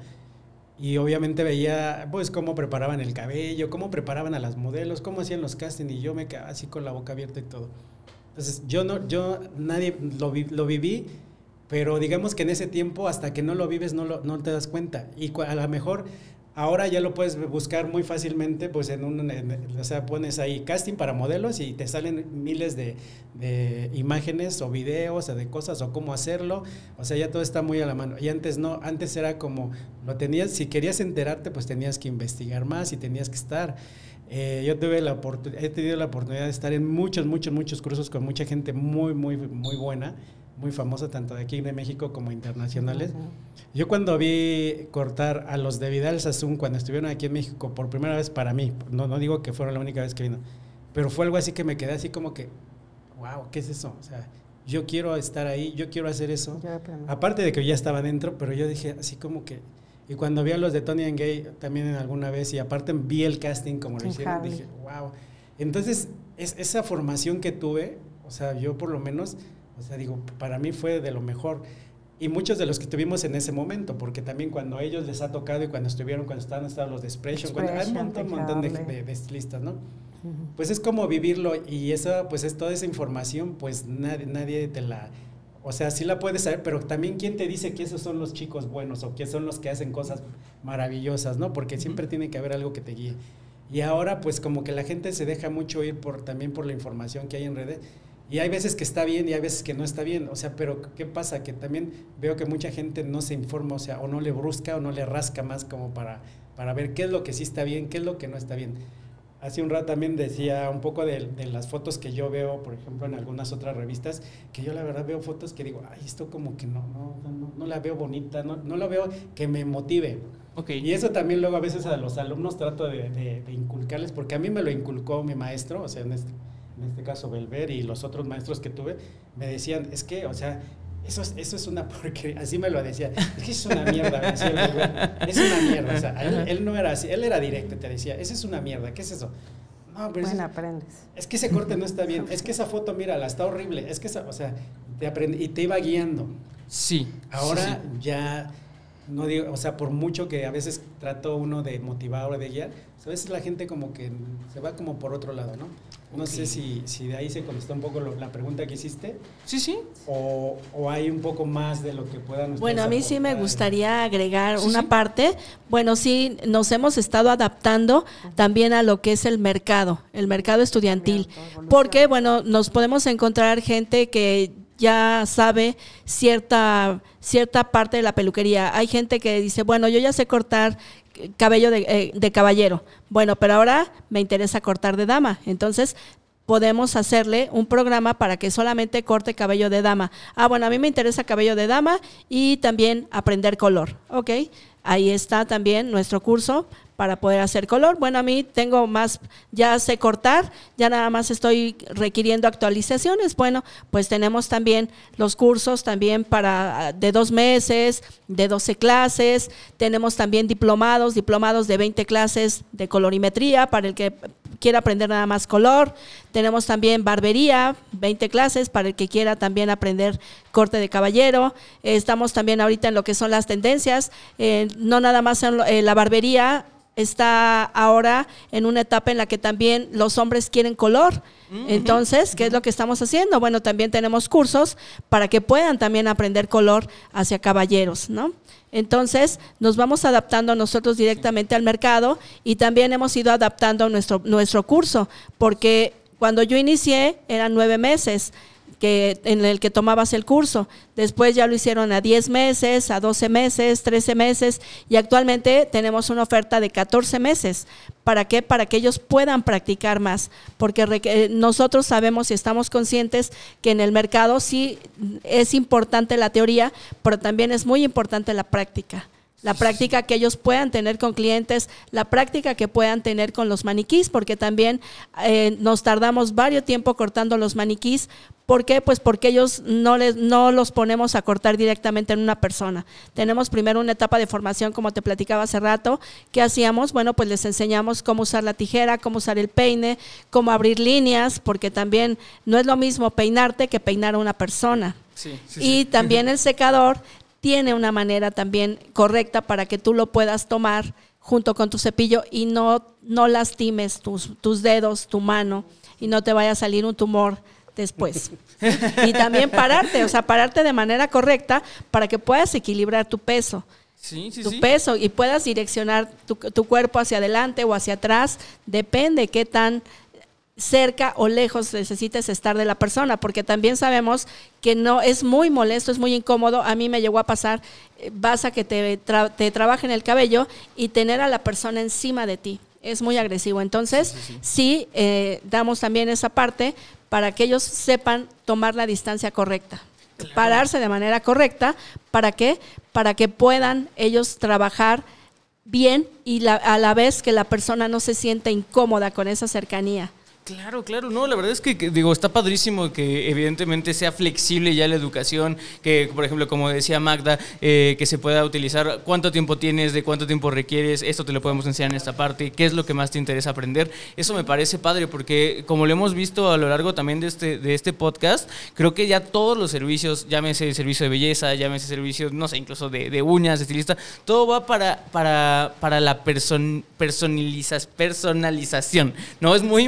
y obviamente veía pues cómo preparaban el cabello, cómo preparaban a las modelos, cómo hacían los castings, y yo me quedaba así con la boca abierta y todo. Entonces, yo no, yo nadie lo, vi, lo viví, pero digamos que en ese tiempo, hasta que no lo vives, no, lo, no te das cuenta. Y a lo mejor... Ahora ya lo puedes buscar muy fácilmente, pues en un, en, o sea, pones ahí casting para modelos y te salen miles de, de imágenes o videos o de cosas o cómo hacerlo, o sea, ya todo está muy a la mano. Y antes no, antes era como, lo tenías, si querías enterarte, pues tenías que investigar más y tenías que estar. Eh, yo tuve la he tenido la oportunidad de estar en muchos, muchos, muchos cursos con mucha gente muy, muy, muy buena, muy famosa, tanto de aquí de México como internacionales. Uh-huh. Yo cuando vi cortar a los de Vidal Sassoon cuando estuvieron aquí en México por primera vez para mí, no, no digo que fueron la única vez que vino, pero fue algo así que me quedé así como que, wow, ¿qué es eso? O sea, yo quiero estar ahí, yo quiero hacer eso. Aparte de que ya estaba dentro, pero yo dije así como que, y cuando vi a los de Tony and Gay también en alguna vez, y aparte vi el casting como lo hicieron, Javi. Dije, wow. Entonces, es, esa formación que tuve, o sea, yo por lo menos... O sea, digo, para mí fue de lo mejor. Y muchos de los que tuvimos en ese momento, porque también cuando a ellos les ha tocado y cuando estuvieron, cuando estaban, estaban los de Expression, cuando hay un montón, un montón de, de, de estilistas, ¿no? Uh-huh. Pues es como vivirlo y eso, pues es toda esa información, pues nadie, nadie te la... O sea, sí la puedes saber, pero también quién te dice que esos son los chicos buenos o que son los que hacen cosas maravillosas, ¿no? Porque siempre uh-huh. tiene que haber algo que te guíe. Y ahora, pues como que la gente se deja mucho ir por, también por la información que hay en redes. Y hay veces que está bien y hay veces que no está bien, o sea, pero ¿qué pasa? Que también veo que mucha gente no se informa, o sea, o no le brusca o no le rasca más como para, para ver qué es lo que sí está bien, qué es lo que no está bien. hace un rato también decía un poco de, de las fotos que yo veo, por ejemplo, en algunas otras revistas, que yo la verdad veo fotos que digo, ay, esto como que no, no, no, no la veo bonita, no, no la veo que me motive. Okay. Y eso también luego a veces a los alumnos trato de, de, de inculcarles, porque a mí me lo inculcó mi maestro, o sea, en este, en este caso Belver y los otros maestros que tuve, me decían, es que, o sea, Eso es, eso es una porquería, así me lo decía, es que es una mierda, me decía el Belver, es una mierda, o sea, él, él no era así, él era directo, te decía, esa es una mierda, ¿qué es eso? No, pero bueno, es, aprendes. Es que ese corte no está bien, es que esa foto, mírala, está horrible, es que esa, o sea, te aprende, y te iba guiando. Sí. Ahora sí, sí. ya, no digo, o sea, por mucho que a veces trato uno de motivar o de guiar, a veces la gente como que se va como por otro lado, ¿no? No okay. sé si, si de ahí se contestó un poco lo, la pregunta que hiciste. Sí, sí. O, o hay un poco más de lo que puedan ustedes Bueno, a mí aportar. sí me gustaría agregar sí, una sí. parte. Bueno, sí, nos hemos estado adaptando también a lo que es el mercado, el mercado estudiantil. Porque, bueno, nos podemos encontrar gente que ya sabe cierta, cierta parte de la peluquería. Hay gente que dice, bueno, yo ya sé cortar cabello de, eh, de caballero. Bueno, pero ahora me interesa cortar de dama. Entonces, podemos hacerle un programa para que solamente corte cabello de dama. Ah, bueno, a mí me interesa cabello de dama y también aprender color. Ok, ahí está también nuestro curso para poder hacer color. Bueno, a mí tengo más, ya sé cortar, ya nada más estoy requiriendo actualizaciones. Bueno, pues tenemos también los cursos también para de dos meses, de doce clases, tenemos también diplomados, diplomados de veinte clases de colorimetría para el que quiera aprender nada más color. Tenemos también barbería, veinte clases para el que quiera también aprender corte de caballero. Eh, estamos también ahorita en lo que son las tendencias, eh, no nada más en lo, eh, la barbería, está ahora en una etapa en la que también los hombres quieren color. Entonces, ¿qué es lo que estamos haciendo? Bueno, también tenemos cursos para que puedan también aprender color hacia caballeros, ¿no? Entonces, nos vamos adaptando nosotros directamente al mercado y también hemos ido adaptando nuestro, nuestro curso, porque cuando yo inicié eran nueve meses. Que, en el que tomabas el curso. Después ya lo hicieron a diez meses, a doce meses, trece meses y actualmente tenemos una oferta de catorce meses. ¿Para qué? Para que ellos puedan practicar más, porque re, nosotros sabemos y estamos conscientes que en el mercado sí es importante la teoría, pero también es muy importante la práctica. La práctica que ellos puedan tener con clientes, la práctica que puedan tener con los maniquís, porque también eh, nos tardamos varios tiempo cortando los maniquís. ¿Por qué? Pues porque ellos no, les, no los ponemos a cortar directamente en una persona. Tenemos primero una etapa de formación, como te platicaba hace rato. ¿Qué hacíamos? Bueno, pues les enseñamos cómo usar la tijera, cómo usar el peine, cómo abrir líneas, porque también no es lo mismo peinarte que peinar a una persona. Sí, sí, y sí. también el secador tiene una manera también correcta para que tú lo puedas tomar junto con tu cepillo y no, no lastimes tus, tus dedos, tu mano y no te vaya a salir un tumor después. Y también pararte, o sea, pararte de manera correcta para que puedas equilibrar tu peso. Sí, sí, tu sí. peso y puedas direccionar tu, tu cuerpo hacia adelante o hacia atrás, depende qué tan cerca o lejos necesites estar de la persona, porque también sabemos que no es muy molesto, es muy incómodo. A mí me llegó a pasar, vas a que te, tra te trabajen el cabello y tener a la persona encima de ti, es muy agresivo. Entonces, sí, sí, sí. sí eh, damos también esa parte para que ellos sepan tomar la distancia correcta. Claro. Pararse de manera correcta, ¿para qué? Para que puedan ellos trabajar bien y la, a la vez que la persona no se sienta incómoda con esa cercanía. Claro, claro, no, la verdad es que, que digo, está padrísimo que evidentemente sea flexible ya la educación, que por ejemplo, como decía Magda, eh, que se pueda utilizar cuánto tiempo tienes, de cuánto tiempo requieres, esto te lo podemos enseñar en esta parte, qué es lo que más te interesa aprender. Eso me parece padre porque como lo hemos visto a lo largo también de este, de este podcast, creo que ya todos los servicios, llámese servicio de belleza, llámese servicio, no sé, incluso de, de uñas, de estilista, todo va para, para, para la person, personaliza, personalización, ¿no? Es muy importante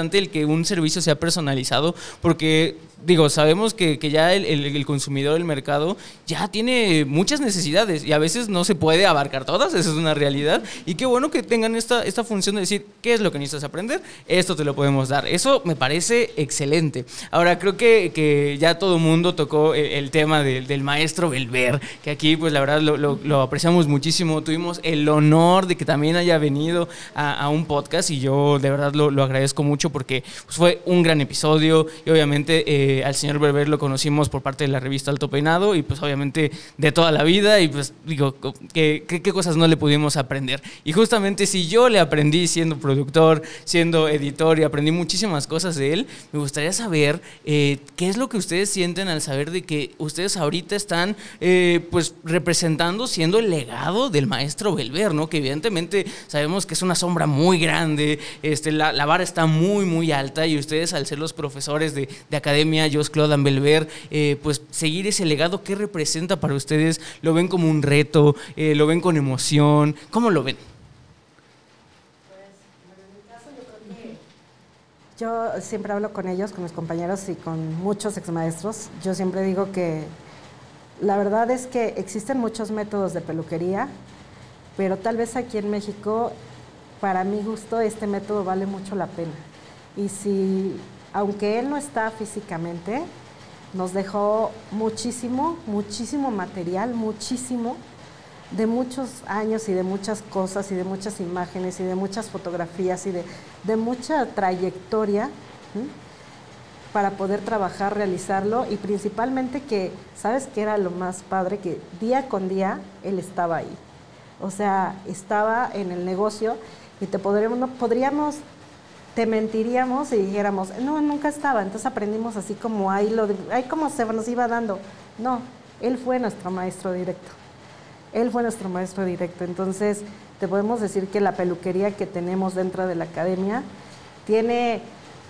importante el que un servicio sea personalizado, porque digo, sabemos que, que ya el, el, el consumidor, el mercado, ya tiene muchas necesidades y a veces no se puede abarcar todas, eso es una realidad. Y qué bueno que tengan esta, esta función de decir, ¿qué es lo que necesitas aprender? Esto te lo podemos dar. Eso me parece excelente. Ahora, creo que, que ya todo el mundo tocó el, el tema de, del maestro Belver, que aquí, pues la verdad, lo, lo, lo apreciamos muchísimo. Tuvimos el honor de que también haya venido a, a un podcast y yo de verdad lo, lo agradezco mucho porque pues, fue un gran episodio y obviamente... Eh, al señor Belver lo conocimos por parte de la revista Alto Peinado y pues obviamente de toda la vida y pues digo, ¿qué, qué, qué cosas no le pudimos aprender? Y justamente si yo le aprendí siendo productor, siendo editor y aprendí muchísimas cosas de él, me gustaría saber eh, qué es lo que ustedes sienten al saber de que ustedes ahorita están eh, pues representando, siendo el legado del maestro Belver, ¿no? Que evidentemente sabemos que es una sombra muy grande, este, la, la vara está muy muy alta y ustedes al ser los profesores de, de academia Jos Clodan Belver, eh, pues seguir ese legado, ¿qué representa para ustedes? ¿Lo ven como un reto? Eh, ¿Lo ven con emoción? ¿Cómo lo ven? Pues, bueno, en mi caso yo creo que yo siempre hablo con ellos, con mis compañeros y con muchos exmaestros. Yo siempre digo que la verdad es que existen muchos métodos de peluquería, pero tal vez aquí en México, para mi gusto, este método vale mucho la pena. Y si... aunque él no está físicamente, nos dejó muchísimo, muchísimo material, muchísimo, de muchos años y de muchas cosas y de muchas imágenes y de muchas fotografías y de, de mucha trayectoria, ¿sí? Para poder trabajar, realizarlo y principalmente que, ¿sabes qué era lo más padre? Que día con día él estaba ahí. O sea, estaba en el negocio y te podríamos... No, podríamos te mentiríamos y dijéramos, no, nunca estaba. Entonces aprendimos así como ahí, lo de, ahí como se nos iba dando. No, él fue nuestro maestro directo. Él fue nuestro maestro directo. Entonces, te podemos decir que la peluquería que tenemos dentro de la academia tiene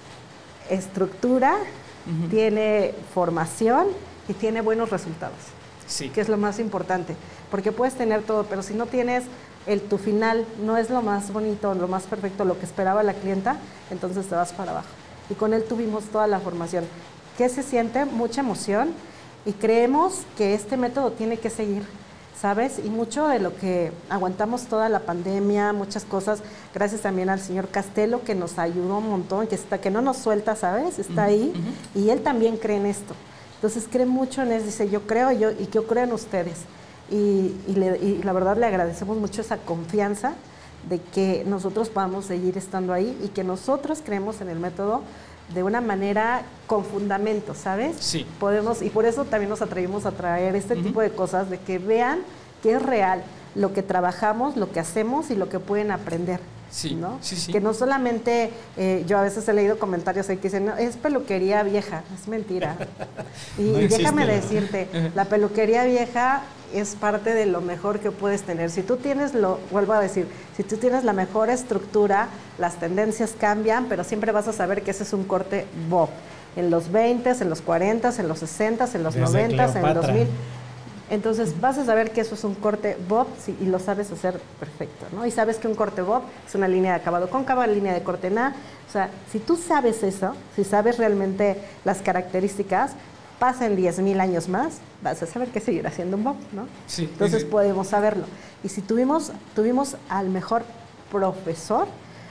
estructura, uh-huh. tiene formación y tiene buenos resultados. Sí. Que es lo más importante. Porque puedes tener todo, pero si no tienes... El, tu final no es lo más bonito, lo más perfecto, lo que esperaba la clienta, entonces te vas para abajo. Y con él tuvimos toda la formación. ¿Qué se siente? Mucha emoción y creemos que este método tiene que seguir, ¿sabes? Y mucho de lo que aguantamos toda la pandemia, muchas cosas, gracias también al señor Castelo que nos ayudó un montón, que, está, que no nos suelta, ¿sabes? Está ahí uh-huh. y él también cree en esto. Entonces cree mucho en eso, dice yo creo yo y yo creo en ustedes. Y, y, le, y la verdad le agradecemos mucho esa confianza de que nosotros podamos seguir estando ahí y que nosotros creemos en el método de una manera con fundamento, ¿sabes? Sí. Podemos, y por eso también nos atrevimos a traer este uh-huh. tipo de cosas, de que vean que es real lo que trabajamos, lo que hacemos y lo que pueden aprender. Sí, ¿no? Sí, sí. Que no solamente, eh, yo a veces he leído comentarios ahí que dicen, no, es peluquería vieja, es mentira. Y, no y déjame decirte, la peluquería vieja es parte de lo mejor que puedes tener. Si tú tienes, lo vuelvo a decir, si tú tienes la mejor estructura, las tendencias cambian, pero siempre vas a saber que ese es un corte bob. En los veinte, en los cuarenta, en los sesenta, en los noventa, en el dos mil. Entonces vas a saber que eso es un corte bob sí, y lo sabes hacer perfecto, ¿no? Y sabes que un corte bob es una línea de acabado cóncava, línea de corte na. O sea, si tú sabes eso, si sabes realmente las características, pasen diez mil años más, vas a saber que seguirá siendo un bob, ¿no? Sí, Entonces sí. podemos saberlo. Y si tuvimos, tuvimos al mejor profesor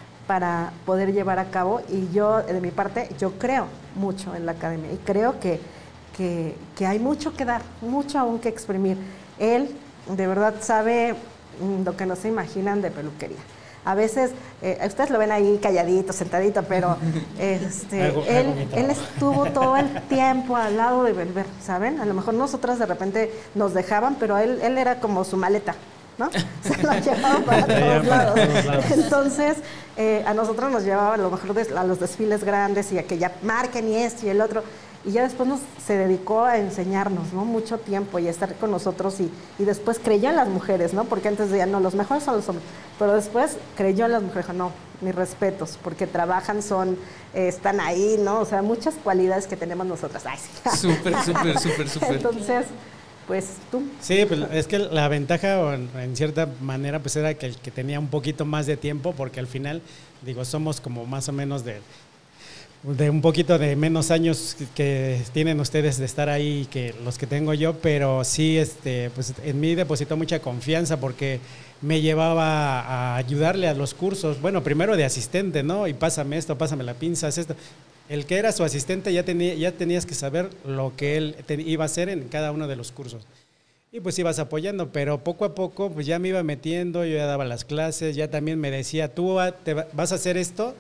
para poder llevar a cabo, y yo, de mi parte, yo creo mucho en la academia y creo que Que, que hay mucho que dar, mucho aún que exprimir. Él de verdad sabe lo que no se imaginan de peluquería. A veces, eh, ustedes lo ven ahí calladito, sentadito, pero este, algo, él, algo él estuvo todo el tiempo al lado de Belver, ¿saben? A lo mejor nosotras de repente nos dejaban, pero él, él era como su maleta, ¿no? Se lo llevaba para todos lados. Entonces, eh, a nosotros nos llevaba a lo mejor des, a los desfiles grandes y a que ya marquen y esto y el otro. Y ya después nos, se dedicó a enseñarnos, ¿no? Mucho tiempo y a estar con nosotros y, y después creyó en las mujeres, ¿no? Porque antes decían, no, los mejores son los hombres. Pero después creyó en las mujeres, dijo, no, mis respetos, porque trabajan, son, eh, están ahí, ¿no? O sea, muchas cualidades que tenemos nosotras. Ay, sí. Súper, súper, súper, súper. Entonces, pues tú. Sí, pues es que la ventaja, en cierta manera, pues era que el que tenía un poquito más de tiempo, porque al final, digo, somos como más o menos de... de un poquito de menos años que tienen ustedes de estar ahí que los que tengo yo, pero sí, este, pues en mí depositó mucha confianza porque me llevaba a ayudarle a los cursos, bueno, primero de asistente, ¿no? Y pásame esto, pásame la pinza, haz esto. El que era su asistente ya, tenía, ya tenías que saber lo que él te iba a hacer en cada uno de los cursos. Y pues ibas apoyando, pero poco a poco pues ya me iba metiendo, yo ya daba las clases, ya también me decía, tú te vas a hacer esto,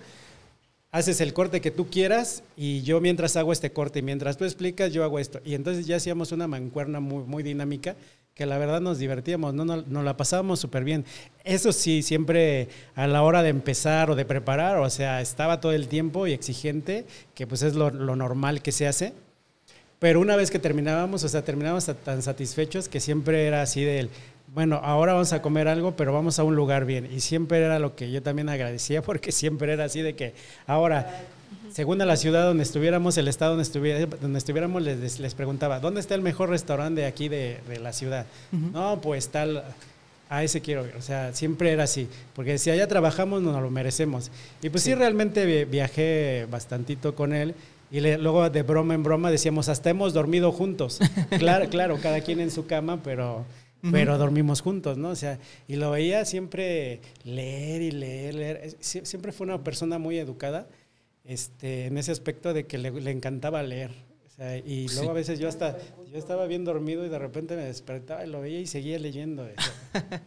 haces el corte que tú quieras y yo mientras hago este corte y mientras tú explicas yo hago esto. Y entonces ya hacíamos una mancuerna muy, muy dinámica que la verdad nos divertíamos, ¿no? Nos, nos la pasábamos súper bien. Eso sí, siempre a la hora de empezar o de preparar, o sea, estaba todo el tiempo y exigente, que pues es lo, lo normal que se hace. Pero una vez que terminábamos, o sea, terminábamos tan satisfechos que siempre era así del, bueno, ahora vamos a comer algo, pero vamos a un lugar bien. Y siempre era lo que yo también agradecía, porque siempre era así de que ahora, según a la ciudad donde estuviéramos, el estado donde, estuviera, donde estuviéramos, les, les preguntaba, ¿dónde está el mejor restaurante de aquí de, de la ciudad? Uh-huh. No, pues tal, a ese quiero ir. O sea, siempre era así, porque si allá trabajamos, nos lo merecemos. Y pues sí, sí realmente viajé bastantito con él. Y le, luego de broma en broma decíamos, hasta hemos dormido juntos. Claro, claro, cada quien en su cama, pero, uh-huh. pero dormimos juntos, ¿no? O sea, y lo veía siempre leer y leer, leer. Siempre fue una persona muy educada, este, en ese aspecto de que le, le encantaba leer. O sea, y luego sí. a veces yo hasta, yo estaba bien dormido y de repente me despertaba y lo veía y seguía leyendo. O sea,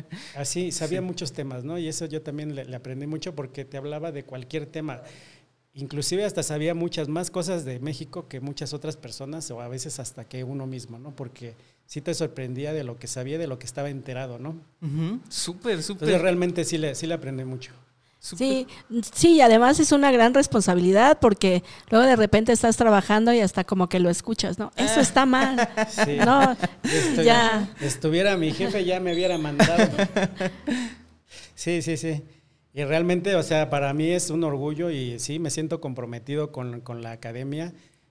así, sabía sí. muchos temas, ¿no? Y eso yo también le, le aprendí mucho porque te hablaba de cualquier tema. Inclusive hasta sabía muchas más cosas de México que muchas otras personas o a veces hasta que uno mismo, ¿no? Porque sí te sorprendía de lo que sabía, de lo que estaba enterado, ¿no? Uh-huh. Súper, súper. Entonces realmente sí le, sí le aprendí mucho. Super. Sí, sí, y además es una gran responsabilidad porque luego de repente estás trabajando y hasta como que lo escuchas, ¿no? Eso está mal. Sí. No, Estoy, ya. Estuviera mi jefe ya me hubiera mandado. Sí, sí, sí. Y realmente, o sea, para mí es un orgullo y sí, me siento comprometido con, con la academia,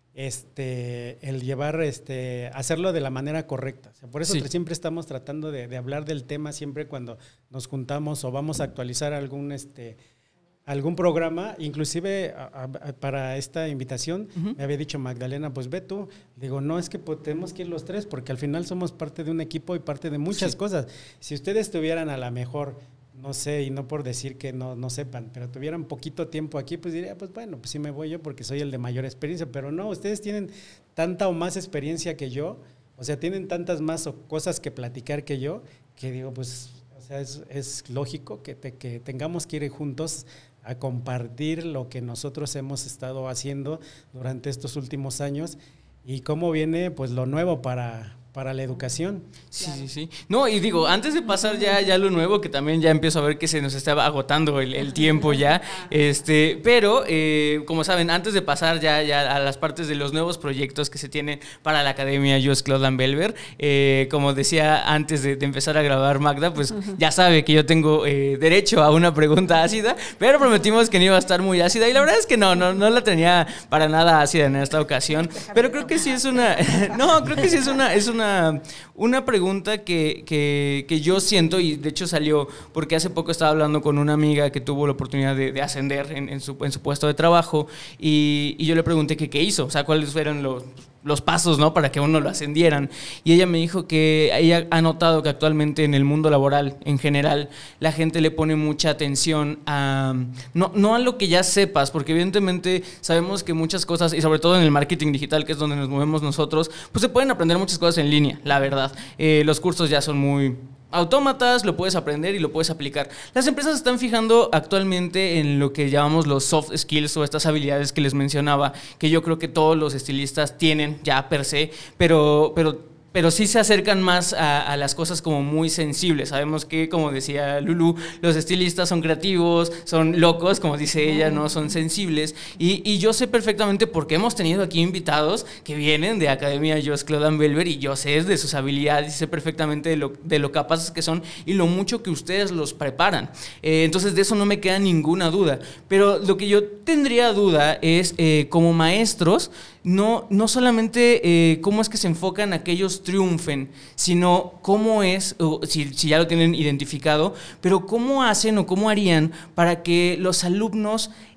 este, el llevar, este, hacerlo de la manera correcta. O sea, por eso sí. siempre estamos tratando de, de hablar del tema siempre cuando nos juntamos o vamos a actualizar algún, este, algún programa. Inclusive a, a, para esta invitación uh-huh. me había dicho Magdalena, pues ve tú. Digo, no, es que tenemos que ir los tres porque al final somos parte de un equipo y parte de muchas sí. cosas. Si ustedes tuvieran a la mejor... no sé, y no por decir que no, no sepan, pero tuvieran poquito tiempo aquí, pues diría, pues bueno, pues sí me voy yo porque soy el de mayor experiencia, pero no, ustedes tienen tanta o más experiencia que yo, o sea, tienen tantas más cosas que platicar que yo, que digo, pues, o sea, es, es lógico que, te, que tengamos que ir juntos a compartir lo que nosotros hemos estado haciendo durante estos últimos años y cómo viene, pues, lo nuevo para... para la educación. Sí, claro. sí, sí. No, y digo, antes de pasar ya, ya lo nuevo, que también ya empiezo a ver que se nos estaba agotando el, el tiempo ya, este, pero, eh, como saben, antes de pasar ya, ya a las partes de los nuevos proyectos que se tienen para la Academia Just Claude and Belver, eh, como decía antes de, de empezar a grabar Magda, pues uh-huh. ya sabe que yo tengo eh, derecho a una pregunta ácida, pero prometimos que no iba a estar muy ácida, y la verdad es que no, no, no la tenía para nada ácida en esta ocasión, pero creo que sí es una, no, creo que sí es una, es una Una, una pregunta que, que, que yo siento, y de hecho salió porque hace poco estaba hablando con una amiga que tuvo la oportunidad de, de ascender en, en, su, en su puesto de trabajo y, y yo le pregunté que qué hizo, o sea, cuáles fueron los, los pasos, ¿no? Para que uno lo ascendieran, y ella me dijo que ella ha notado que actualmente en el mundo laboral en general la gente le pone mucha atención a no, no a lo que ya sepas, porque evidentemente sabemos que muchas cosas, y sobre todo en el marketing digital, que es donde nos movemos nosotros, pues se pueden aprender muchas cosas en línea, la verdad. Eh, los cursos ya son muy autómatas, lo puedes aprender y lo puedes aplicar. Las empresas se están fijando actualmente en lo que llamamos los soft skills o estas habilidades que les mencionaba, que yo creo que todos los estilistas tienen ya per se, pero, pero pero sí se acercan más a, a las cosas como muy sensibles. Sabemos que, como decía Lulu, los estilistas son creativos, son locos, como dice ella, no son sensibles. Y, y yo sé perfectamente porque hemos tenido aquí invitados que vienen de Academia Just Claude and Belver y yo sé de sus habilidades y sé perfectamente de lo, de lo capaces que son y lo mucho que ustedes los preparan. Eh, entonces, de eso no me queda ninguna duda. Pero lo que yo tendría duda es, eh, como maestros, No, no solamente eh, cómo es que se enfocan a que ellos triunfen, sino cómo es, o si, si ya lo tienen identificado, pero cómo hacen o cómo harían para que los alumnos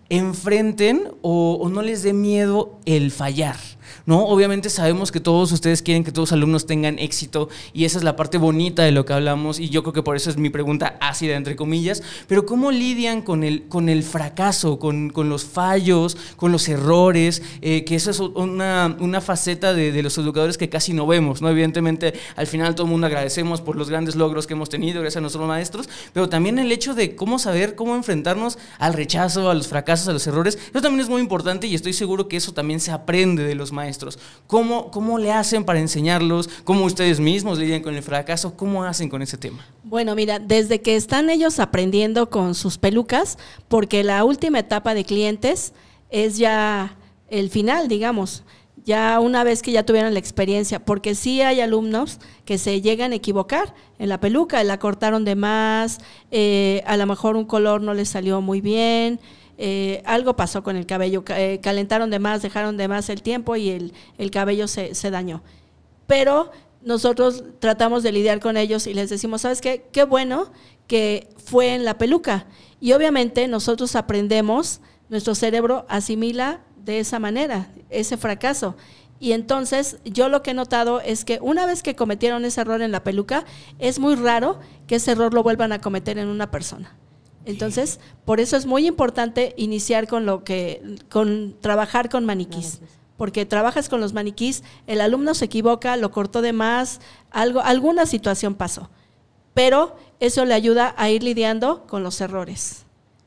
enfrenten o, o no les dé miedo el fallar, ¿no? Obviamente sabemos que todos ustedes quieren que todos los alumnos tengan éxito y esa es la parte bonita de lo que hablamos y yo creo que por eso es mi pregunta ácida, entre comillas, pero ¿cómo lidian con el, con el fracaso, con, con los fallos, con los errores? Eh, que eso es una, una faceta de, de los educadores que casi no vemos, ¿no? Evidentemente, al final todo el mundo agradecemos por los grandes logros que hemos tenido gracias a nuestros maestros, pero también el hecho de cómo saber cómo enfrentarnos al rechazo, a los fracasos, a los errores, eso también es muy importante y estoy seguro que eso también se aprende de los maestros. ¿Cómo, cómo le hacen para enseñarlos? ¿Cómo ustedes mismos lidian con el fracaso? ¿Cómo hacen con ese tema? Bueno, mira, desde que están ellos aprendiendo con sus pelucas, porque la última etapa de clientes es ya el final, digamos, ya una vez que ya tuvieron la experiencia, porque sí hay alumnos que se llegan a equivocar en la peluca, la cortaron de más, eh, a lo mejor un color no les salió muy bien, Eh, algo pasó con el cabello, eh, calentaron de más, dejaron de más el tiempo y el, el cabello se, se dañó. Pero nosotros tratamos de lidiar con ellos y les decimos, ¿sabes qué? Qué bueno que fue en la peluca. Y obviamente nosotros aprendemos, nuestro cerebro asimila de esa manera, ese fracaso. Y entonces yo lo que he notado es que una vez que cometieron ese error en la peluca, es muy raro que ese error lo vuelvan a cometer en una persona. Entonces, por eso es muy importante iniciar con lo que, con trabajar con maniquís, porque trabajas con los maniquís, el alumno se equivoca, lo cortó de más, algo, alguna situación pasó, pero eso le ayuda a ir lidiando con los errores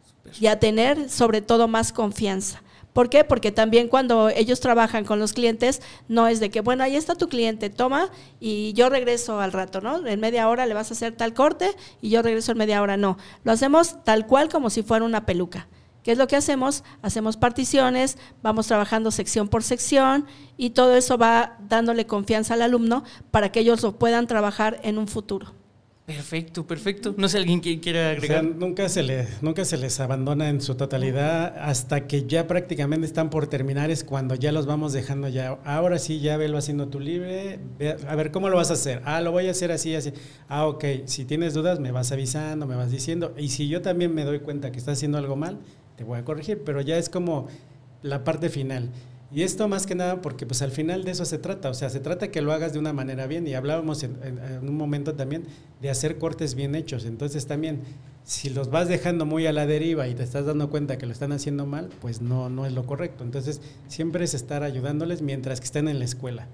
y a tener sobre todo más confianza. ¿Por qué? Porque también cuando ellos trabajan con los clientes, no es de que, bueno, ahí está tu cliente, toma y yo regreso al rato, ¿no? En media hora le vas a hacer tal corte y yo regreso en media hora, no. Lo hacemos tal cual como si fuera una peluca. ¿Qué es lo que hacemos? Hacemos particiones, vamos trabajando sección por sección y todo eso va dándole confianza al alumno para que ellos lo puedan trabajar en un futuro. Perfecto, perfecto. No sé, ¿alguien que quiera agregar? O sea, nunca se les, nunca se les abandona en su totalidad hasta que ya prácticamente están por terminar, es cuando ya los vamos dejando ya. Ahora sí, ya velo haciendo tu libre. Ve, a ver, ¿cómo lo vas a hacer? Ah, lo voy a hacer así, así. Ah, ok. Si tienes dudas, me vas avisando, me vas diciendo. Y si yo también me doy cuenta que estás haciendo algo mal, te voy a corregir. Pero ya es como la parte final. Y esto más que nada porque pues al final de eso se trata, o sea, se trata que lo hagas de una manera bien y hablábamos en, en, en un momento también de hacer cortes bien hechos, entonces también si los vas dejando muy a la deriva y te estás dando cuenta que lo están haciendo mal, pues no, no es lo correcto, entonces siempre es estar ayudándoles mientras que estén en la escuela.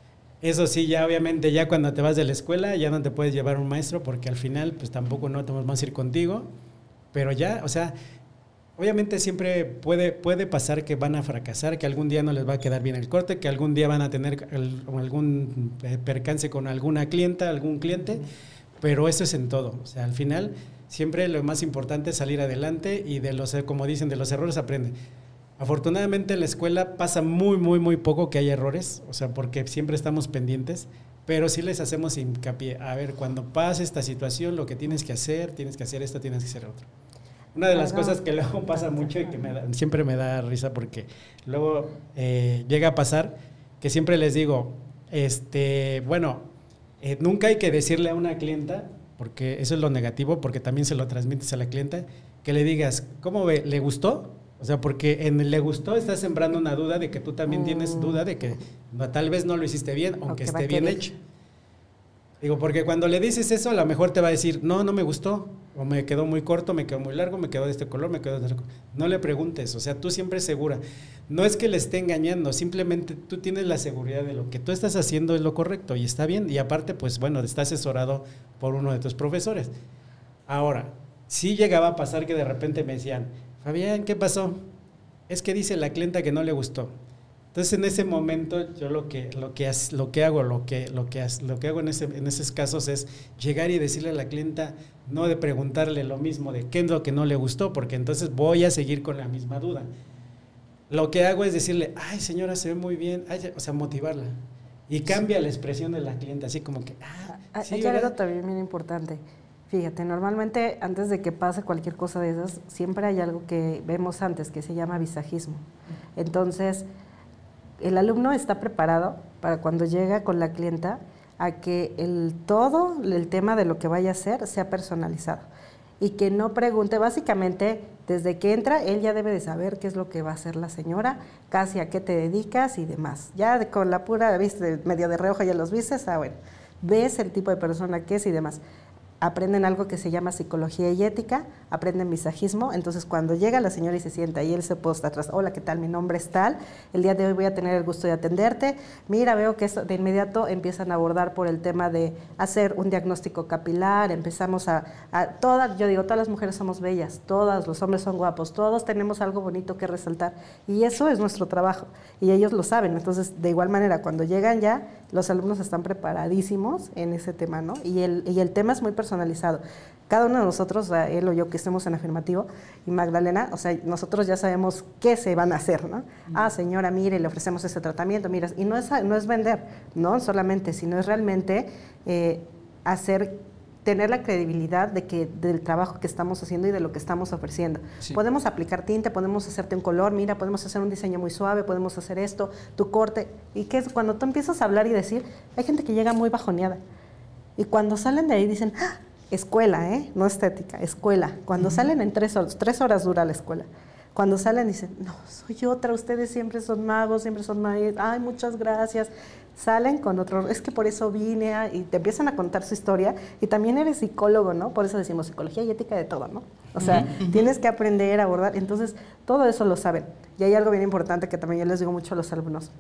Eso sí, ya obviamente ya cuando te vas de la escuela ya no te puedes llevar un maestro porque al final pues tampoco no te vamos a ir contigo, pero ya, o sea, obviamente siempre puede, puede pasar que van a fracasar, que algún día no les va a quedar bien el corte, que algún día van a tener el, algún percance con alguna clienta, algún cliente, pero eso es en todo. O sea, al final siempre lo más importante es salir adelante y de los, como dicen, de los errores aprende. Afortunadamente en la escuela pasa muy, muy, muy poco que haya errores, o sea, porque siempre estamos pendientes, pero sí les hacemos hincapié. A ver, cuando pase esta situación, lo que tienes que hacer, tienes que hacer esto, tienes que hacer otro. Una de las cosas que luego pasa mucho y que me da, siempre me da risa porque luego eh, llega a pasar que siempre les digo, este, bueno, eh, nunca hay que decirle a una clienta, porque eso es lo negativo, porque también se lo transmites a la clienta, que le digas, ¿cómo ve? ¿Le gustó? O sea, porque en el le gustó estás sembrando una duda de que tú también mm. tienes duda de que no, tal vez no lo hiciste bien, aunque esté bien hecho. Digo, porque cuando le dices eso, a lo mejor te va a decir, no, no me gustó, o me quedó muy corto, me quedó muy largo, me quedó de este color, me quedó de este color. No le preguntes, o sea, tú siempre segura. No es que le esté engañando, simplemente tú tienes la seguridad de lo que tú estás haciendo es lo correcto y está bien. Y aparte, pues bueno, está asesorado por uno de tus profesores. Ahora, sí llegaba a pasar que de repente me decían, Fabián, ¿qué pasó? Es que dice la clienta que no le gustó. Entonces en ese momento yo lo que lo que lo que hago lo que lo que lo que hago en ese en esos casos es llegar y decirle a la clienta, no de preguntarle lo mismo de qué es lo que no le gustó, porque entonces voy a seguir con la misma duda. Lo que hago es decirle, ay señora, se ve muy bien, ay, o sea, motivarla. Y cambia la expresión de la clienta, así como que ah, sí, hay algo también bien importante. Fíjate, normalmente antes de que pase cualquier cosa de esas, siempre hay algo que vemos antes que se llama visajismo. Entonces, el alumno está preparado para cuando llega con la clienta a que el todo, el tema de lo que vaya a hacer sea personalizado. y que no pregunte. Básicamente, desde que entra, él ya debe de saber qué es lo que va a hacer la señora, casi a qué te dedicas y demás. Ya de, con la pura vista, medio de reojo ya los vistes, ah, bueno, ves el tipo de persona que es y demás. Aprenden algo que se llama psicología y ética, aprenden visajismo. Entonces, cuando llega la señora y se sienta y él se posta atrás, hola, ¿qué tal? Mi nombre es tal, el día de hoy voy a tener el gusto de atenderte. Mira, veo que esto, de inmediato empiezan a abordar por el tema de hacer un diagnóstico capilar, empezamos a, a todas, yo digo, todas las mujeres somos bellas, todas, los hombres son guapos, todos tenemos algo bonito que resaltar, y eso es nuestro trabajo, y ellos lo saben. Entonces, de igual manera, cuando llegan ya, los alumnos están preparadísimos en ese tema, ¿no? Y el, y el tema es muy personalizado. Cada uno de nosotros, o sea, él o yo que estemos en afirmativo, y Magdalena, o sea, nosotros ya sabemos qué se van a hacer, ¿no? Mm. Ah, señora, mire, le ofrecemos ese tratamiento, mira, y no es, no es vender, no solamente, sino es realmente eh, hacer, tener la credibilidad de que, del trabajo que estamos haciendo y de lo que estamos ofreciendo. Sí. Podemos aplicar tinte, podemos hacerte un color, mira, podemos hacer un diseño muy suave, podemos hacer esto, tu corte, y que es cuando tú empiezas a hablar y decir, hay gente que llega muy bajoneada, y cuando salen de ahí dicen, ¡ah! Escuela, ¿eh? No estética, escuela. Cuando uh-huh. salen en tres horas, tres horas dura la escuela. Cuando salen dicen, no, soy otra, ustedes siempre son magos, siempre son maestros, ay, muchas gracias. Salen con otro, es que por eso vine, a, y te empiezan a contar su historia, y también eres psicólogo, ¿no? Por eso decimos psicología y ética de todo, ¿no? O sea, uh-huh. tienes que aprender a abordar, entonces todo eso lo saben. Y hay algo bien importante que también yo les digo mucho a los alumnos.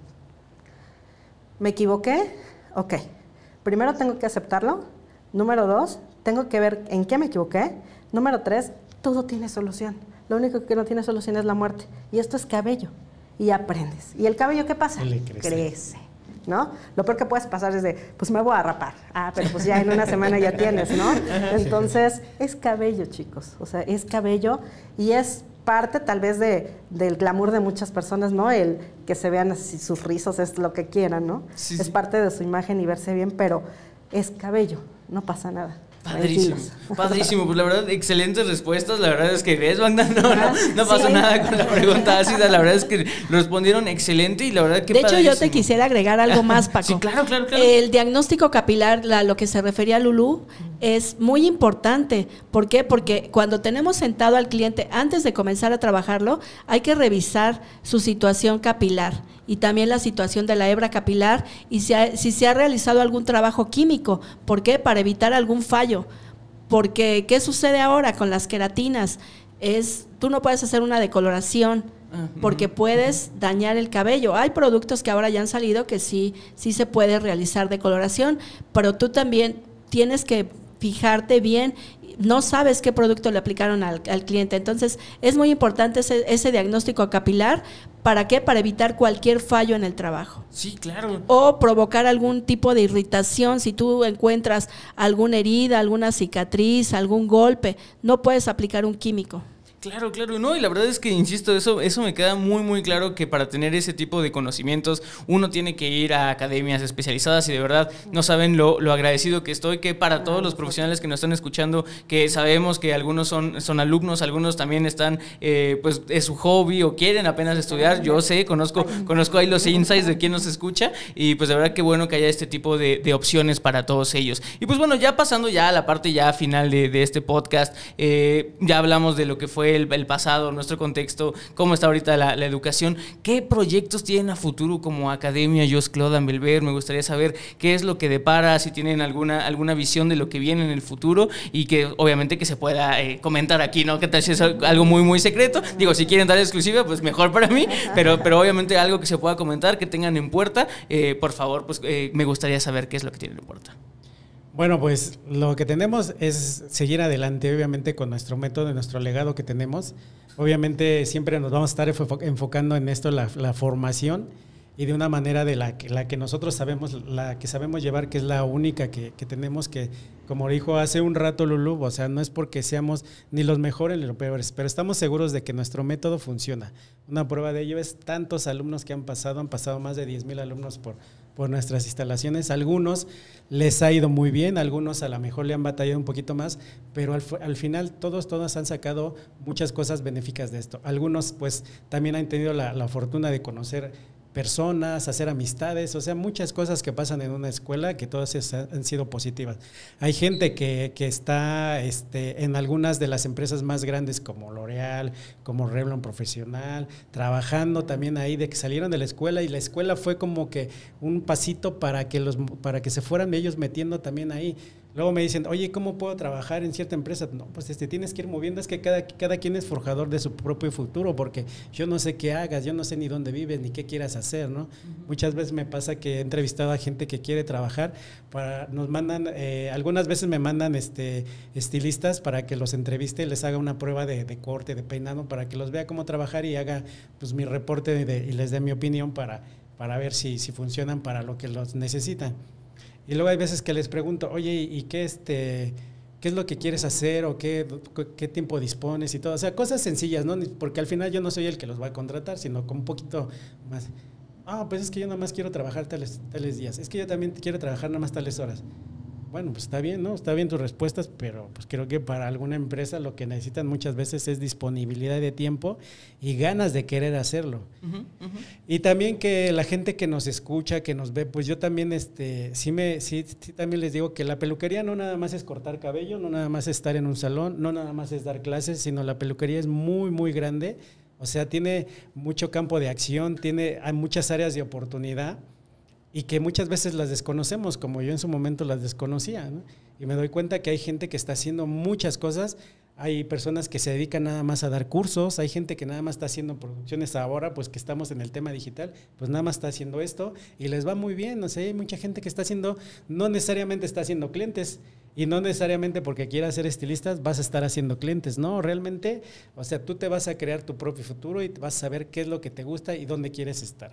¿Me equivoqué? Ok. Primero tengo que aceptarlo. Número dos, tengo que ver en qué me equivoqué. Número tres, todo tiene solución. Lo único que no tiene solución es la muerte. Y esto es cabello. Y aprendes. ¿Y el cabello qué pasa? Le crece. Crece, ¿no? Lo peor que puedes pasar es de, pues me voy a rapar. Ah, pero pues ya en una semana ya tienes, ¿no? Entonces, es cabello, chicos. O sea, es cabello y es parte tal vez de, del glamour de muchas personas, ¿no? El que se vean así sus rizos es lo que quieran, ¿no? Sí, es sí. parte de su imagen y verse bien, pero es cabello. No pasa nada. Padrísimo, padrísimo, pues la verdad, excelentes respuestas, la verdad es que ves, Magda, no, no, no pasó sí. nada con la pregunta ácida, la verdad es que respondieron excelente y la verdad que de padrísimo. hecho yo te quisiera agregar algo más, Paco. Sí, claro, claro, claro. El diagnóstico capilar, la, lo que se refería a Lulú, es muy importante. ¿Por qué? Porque cuando tenemos sentado al cliente, antes de comenzar a trabajarlo, hay que revisar su situación capilar y también la situación de la hebra capilar y si, ha, si se ha realizado algún trabajo químico. ¿Por qué? Para evitar algún fallo. Porque, ¿qué sucede ahora con las queratinas? Es, tú no puedes hacer una decoloración porque puedes dañar el cabello. Hay productos que ahora ya han salido que sí, sí se puede realizar decoloración, pero tú también tienes que fijarte bien. No sabes qué producto le aplicaron al, al cliente. Entonces, es muy importante ese, ese diagnóstico capilar. ¿Para qué? Para evitar cualquier fallo en el trabajo. Sí, claro. O provocar algún tipo de irritación. Si tú encuentras alguna herida, alguna cicatriz, algún golpe, no puedes aplicar un químico. Claro, claro, no, y la verdad es que, insisto, eso, eso me queda muy, muy claro que para tener ese tipo de conocimientos uno tiene que ir a academias especializadas y de verdad no saben lo, lo agradecido que estoy, que para todos los profesionales que nos están escuchando, que sabemos que algunos son, son alumnos, algunos también están, eh, pues es su hobby o quieren apenas estudiar, yo sé, conozco, conozco ahí los insights de quien nos escucha y pues de verdad que bueno que haya este tipo de, de opciones para todos ellos. Y pues bueno, ya pasando ya a la parte ya final de, de este podcast, eh, ya hablamos de lo que fue El, el pasado, nuestro contexto, cómo está ahorita la, la educación, qué proyectos tienen a futuro como Academia Just Claude Ambelver. Me gustaría saber qué es lo que depara, si tienen alguna, alguna visión de lo que viene en el futuro y que obviamente que se pueda eh, comentar aquí, ¿no? Que tal si es algo muy muy secreto, digo, si quieren dar exclusiva, pues mejor para mí, pero, pero obviamente algo que se pueda comentar, que tengan en puerta, eh, por favor, pues eh, me gustaría saber qué es lo que tienen en puerta. Bueno, pues lo que tenemos es seguir adelante, obviamente, con nuestro método, nuestro legado que tenemos. Obviamente siempre nos vamos a estar enfocando en esto, la, la formación, y de una manera de la que, la que nosotros sabemos, la que sabemos llevar, que es la única que, que tenemos, que, como dijo hace un rato Lulú, o sea, no es porque seamos ni los mejores ni los peores, pero estamos seguros de que nuestro método funciona. Una prueba de ello es tantos alumnos que han pasado, han pasado más de diez mil alumnos por por nuestras instalaciones. Algunos les ha ido muy bien, algunos a lo mejor le han batallado un poquito más, pero al, al final todos, todos han sacado muchas cosas benéficas de esto. Algunos pues también han tenido la, la fortuna de conocer personas, hacer amistades, o sea, muchas cosas que pasan en una escuela que todas han sido positivas. Hay gente que, que está este, en algunas de las empresas más grandes como L'Oreal, como Revlon Profesional, trabajando también ahí, de que salieron de la escuela y la escuela fue como que un pasito para que, los, para que se fueran ellos metiendo también ahí. Luego me dicen, oye, ¿cómo puedo trabajar en cierta empresa? No, pues este, tienes que ir moviendo, es que cada, cada quien es forjador de su propio futuro, porque yo no sé qué hagas, yo no sé ni dónde vives, ni qué quieras hacer, ¿no? Uh-huh. Muchas veces me pasa que he entrevistado a gente que quiere trabajar, para, nos mandan, eh, algunas veces me mandan este, estilistas para que los entreviste, les haga una prueba de, de corte, de peinado, para que los vea cómo trabajar y haga pues mi reporte de, de, y les dé mi opinión para, para ver si, si funcionan para lo que los necesitan. Y luego hay veces que les pregunto, oye, ¿y qué, este, qué es lo que quieres hacer o qué, qué tiempo dispones y todo? O sea, cosas sencillas, ¿no? Porque al final yo no soy el que los va a contratar, sino con un poquito más. Ah, pues es que yo nada más quiero trabajar tales, tales días. Es que yo también quiero trabajar nada más tales horas. Bueno, pues está bien, ¿no? Está bien tus respuestas, pero pues creo que para alguna empresa lo que necesitan muchas veces es disponibilidad de tiempo y ganas de querer hacerlo. Uh-huh, uh-huh. Y también que la gente que nos escucha, que nos ve, pues yo también este, sí, me, sí, sí también les digo que la peluquería no nada más es cortar cabello, no nada más es estar en un salón, no nada más es dar clases, sino la peluquería es muy, muy grande. O sea, tiene mucho campo de acción, tiene, hay muchas áreas de oportunidad. Y que muchas veces las desconocemos, como yo en su momento las desconocía, ¿no? Y me doy cuenta que hay gente que está haciendo muchas cosas, hay personas que se dedican nada más a dar cursos, hay gente que nada más está haciendo producciones ahora, pues que estamos en el tema digital, pues nada más está haciendo esto y les va muy bien, o sea, hay mucha gente que está haciendo, no necesariamente está haciendo clientes y no necesariamente porque quieras ser estilistas vas a estar haciendo clientes, no, realmente, o sea, tú te vas a crear tu propio futuro y vas a saber qué es lo que te gusta y dónde quieres estar.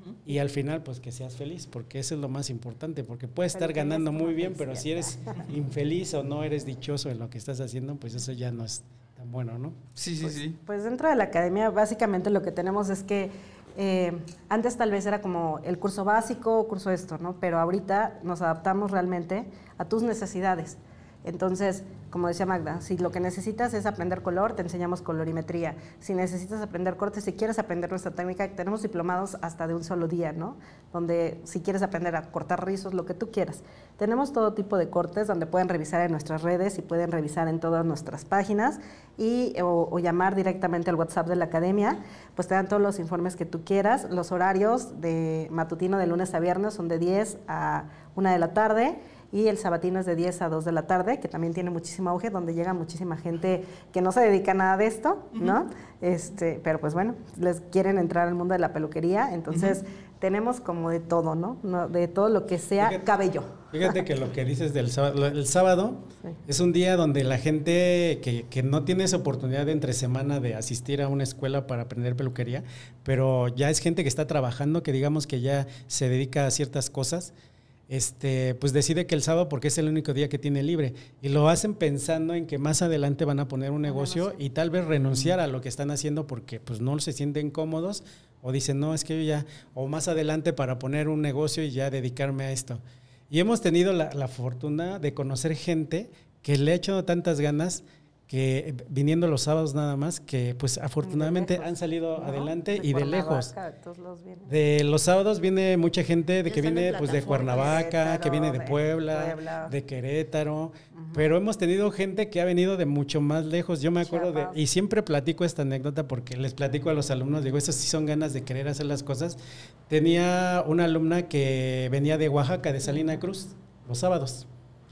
Y al final, pues que seas feliz, porque eso es lo más importante, porque puedes estar ganando muy bien, pero si eres infeliz o no eres dichoso en lo que estás haciendo, pues eso ya no es tan bueno, ¿no? Sí, sí, pues, sí. Pues dentro de la academia, básicamente lo que tenemos es que eh, antes tal vez era como el curso básico, curso esto, ¿no? Pero ahorita nos adaptamos realmente a tus necesidades. Entonces, como decía Magda, si lo que necesitas es aprender color, te enseñamos colorimetría. Si necesitas aprender cortes, si quieres aprender nuestra técnica, tenemos diplomados hasta de un solo día, ¿no? Donde si quieres aprender a cortar rizos, lo que tú quieras. Tenemos todo tipo de cortes donde pueden revisar en nuestras redes y pueden revisar en todas nuestras páginas y, o, o llamar directamente al WhatsApp de la academia, pues te dan todos los informes que tú quieras. Los horarios de matutino de lunes a viernes son de diez a una de la tarde. Y el sabatino es de diez a dos de la tarde, que también tiene muchísimo auge, donde llega muchísima gente que no se dedica a nada de esto, ¿no? Uh-huh. Este, pero pues bueno, les quieren entrar al mundo de la peluquería, entonces uh-huh. tenemos como de todo, ¿no? ¿no? De todo lo que sea fíjate, cabello. Fíjate que lo que dices del sábado, el sábado sí. es un día donde la gente que, que no tiene esa oportunidad de entre semana de asistir a una escuela para aprender peluquería, pero ya es gente que está trabajando, que digamos que ya se dedica a ciertas cosas, Este, pues decide que el sábado porque es el único día que tiene libre y lo hacen pensando en que más adelante van a poner un negocio y tal vez renunciar a lo que están haciendo porque pues no se sienten cómodos o dicen no, es que yo ya, o más adelante para poner un negocio y ya dedicarme a esto. Y hemos tenido la, la fortuna de conocer gente que le ha hecho tantas ganas que viniendo los sábados nada más, que pues afortunadamente lejos, han salido ¿no? adelante de y de lejos. Los de los sábados viene mucha gente de que viene pues de Cuernavaca, que viene de Puebla, de, Puebla. de Querétaro, uh-huh. pero hemos tenido gente que ha venido de mucho más lejos. Yo me acuerdo Chiapas. de, y siempre platico esta anécdota porque les platico a los alumnos, digo, esas sí son ganas de querer hacer las cosas. Tenía una alumna que venía de Oaxaca, de Salina Cruz, los sábados,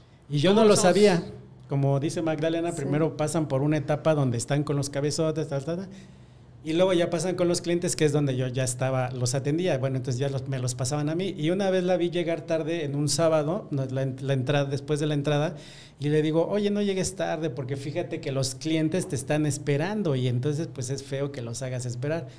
y yo no lo sabía. Como dice Magdalena, sí. primero pasan por una etapa donde están con los cabezotes, tal, tal, tal, y luego ya pasan con los clientes, que es donde yo ya estaba, los atendía. Bueno, entonces ya los, me los pasaban a mí. Y una vez la vi llegar tarde en un sábado, la, la entrada, después de la entrada, y le digo, oye, no llegues tarde, porque fíjate que los clientes te están esperando, y entonces pues es feo que los hagas esperar.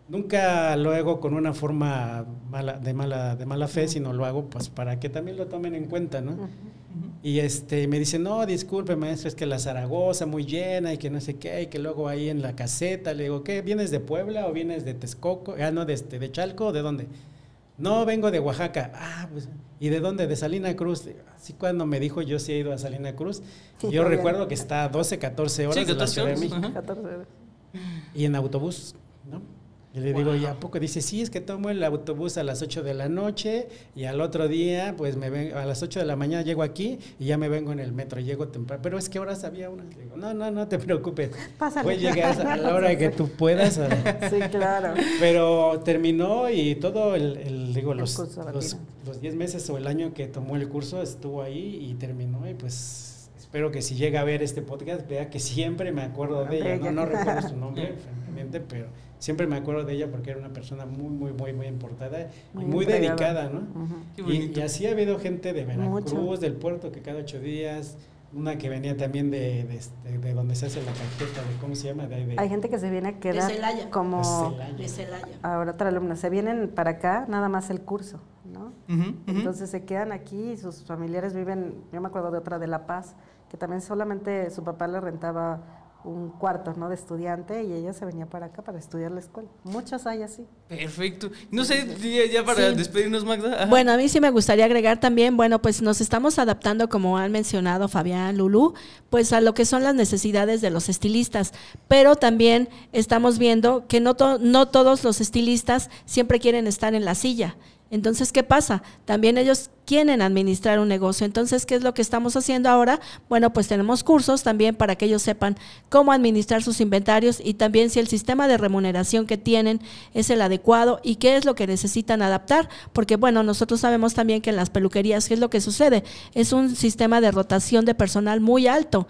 Nunca lo hago con una forma mala, de, mala, de mala fe, uh-huh. sino lo hago pues para que también lo tomen en cuenta, ¿no? Uh-huh. Y este, me dice, no, disculpe, maestro, es que la Zaragoza muy llena y que no sé qué, y que luego ahí en la caseta, le digo, ¿qué? ¿Vienes de Puebla o vienes de Texcoco? Ah, no, de, este, de Chalco, ¿o de dónde? No, vengo de Oaxaca. Ah, pues, ¿y de dónde? De Salina Cruz. Así cuando me dijo, yo sí he ido a Salina Cruz. Yo recuerdo que está a doce, catorce horas sí, de la Ciudad de México. catorce horas. Y en autobús, ¿no? Y le digo, ¿y a poco? Dice, sí, es que tomo el autobús a las ocho de la noche y al otro día, pues me vengo, a las ocho de la mañana llego aquí y ya me vengo en el metro, llego temprano. Pero es que ahora sabía una. Le digo, no, no, no te preocupes. Pásale. Puedes llegar a la hora que tú puedas. Sí, claro. Pero terminó y todo el, el digo, El los, curso los, los diez meses o el año que tomó el curso estuvo ahí y terminó y pues espero que si llega a ver este podcast vea que siempre me acuerdo de ella. No, no recuerdo su nombre, francamente, pero siempre me acuerdo de ella porque era una persona muy, muy, muy, muy importada Muy y muy entregada. dedicada, ¿no? Qué Y, bonito. y así ha habido gente de Veracruz, Mucho. del puerto, que cada ocho días, una que venía también de, de, de, de donde se hace la cajeta, de ¿cómo se llama? De, ahí de, Hay gente que se viene a quedar De Celaya. como De Celaya. De Celaya. ahora otra alumna, se vienen para acá nada más el curso, ¿no? Ujú, ujú. Entonces se quedan aquí y sus familiares viven, yo me acuerdo de otra de La Paz, que también solamente su papá le rentaba un cuarto, ¿no? De estudiante y ella se venía para acá para estudiar la escuela. Muchos hay así. Perfecto. No sé, ya, ya para Sí. despedirnos, Magda. Ajá. Bueno, a mí sí me gustaría agregar también, bueno, pues nos estamos adaptando, como han mencionado Fabián, Lulú, pues a lo que son las necesidades de los estilistas, pero también estamos viendo que no, to- no todos los estilistas siempre quieren estar en la silla. Entonces, ¿qué pasa? También ellos quieren administrar un negocio. Entonces, ¿qué es lo que estamos haciendo ahora? Bueno, pues tenemos cursos también para que ellos sepan cómo administrar sus inventarios y también si el sistema de remuneración que tienen es el adecuado y qué es lo que necesitan adaptar. Porque, bueno, nosotros sabemos también que en las peluquerías, ¿qué es lo que sucede? Es un sistema de rotación de personal muy alto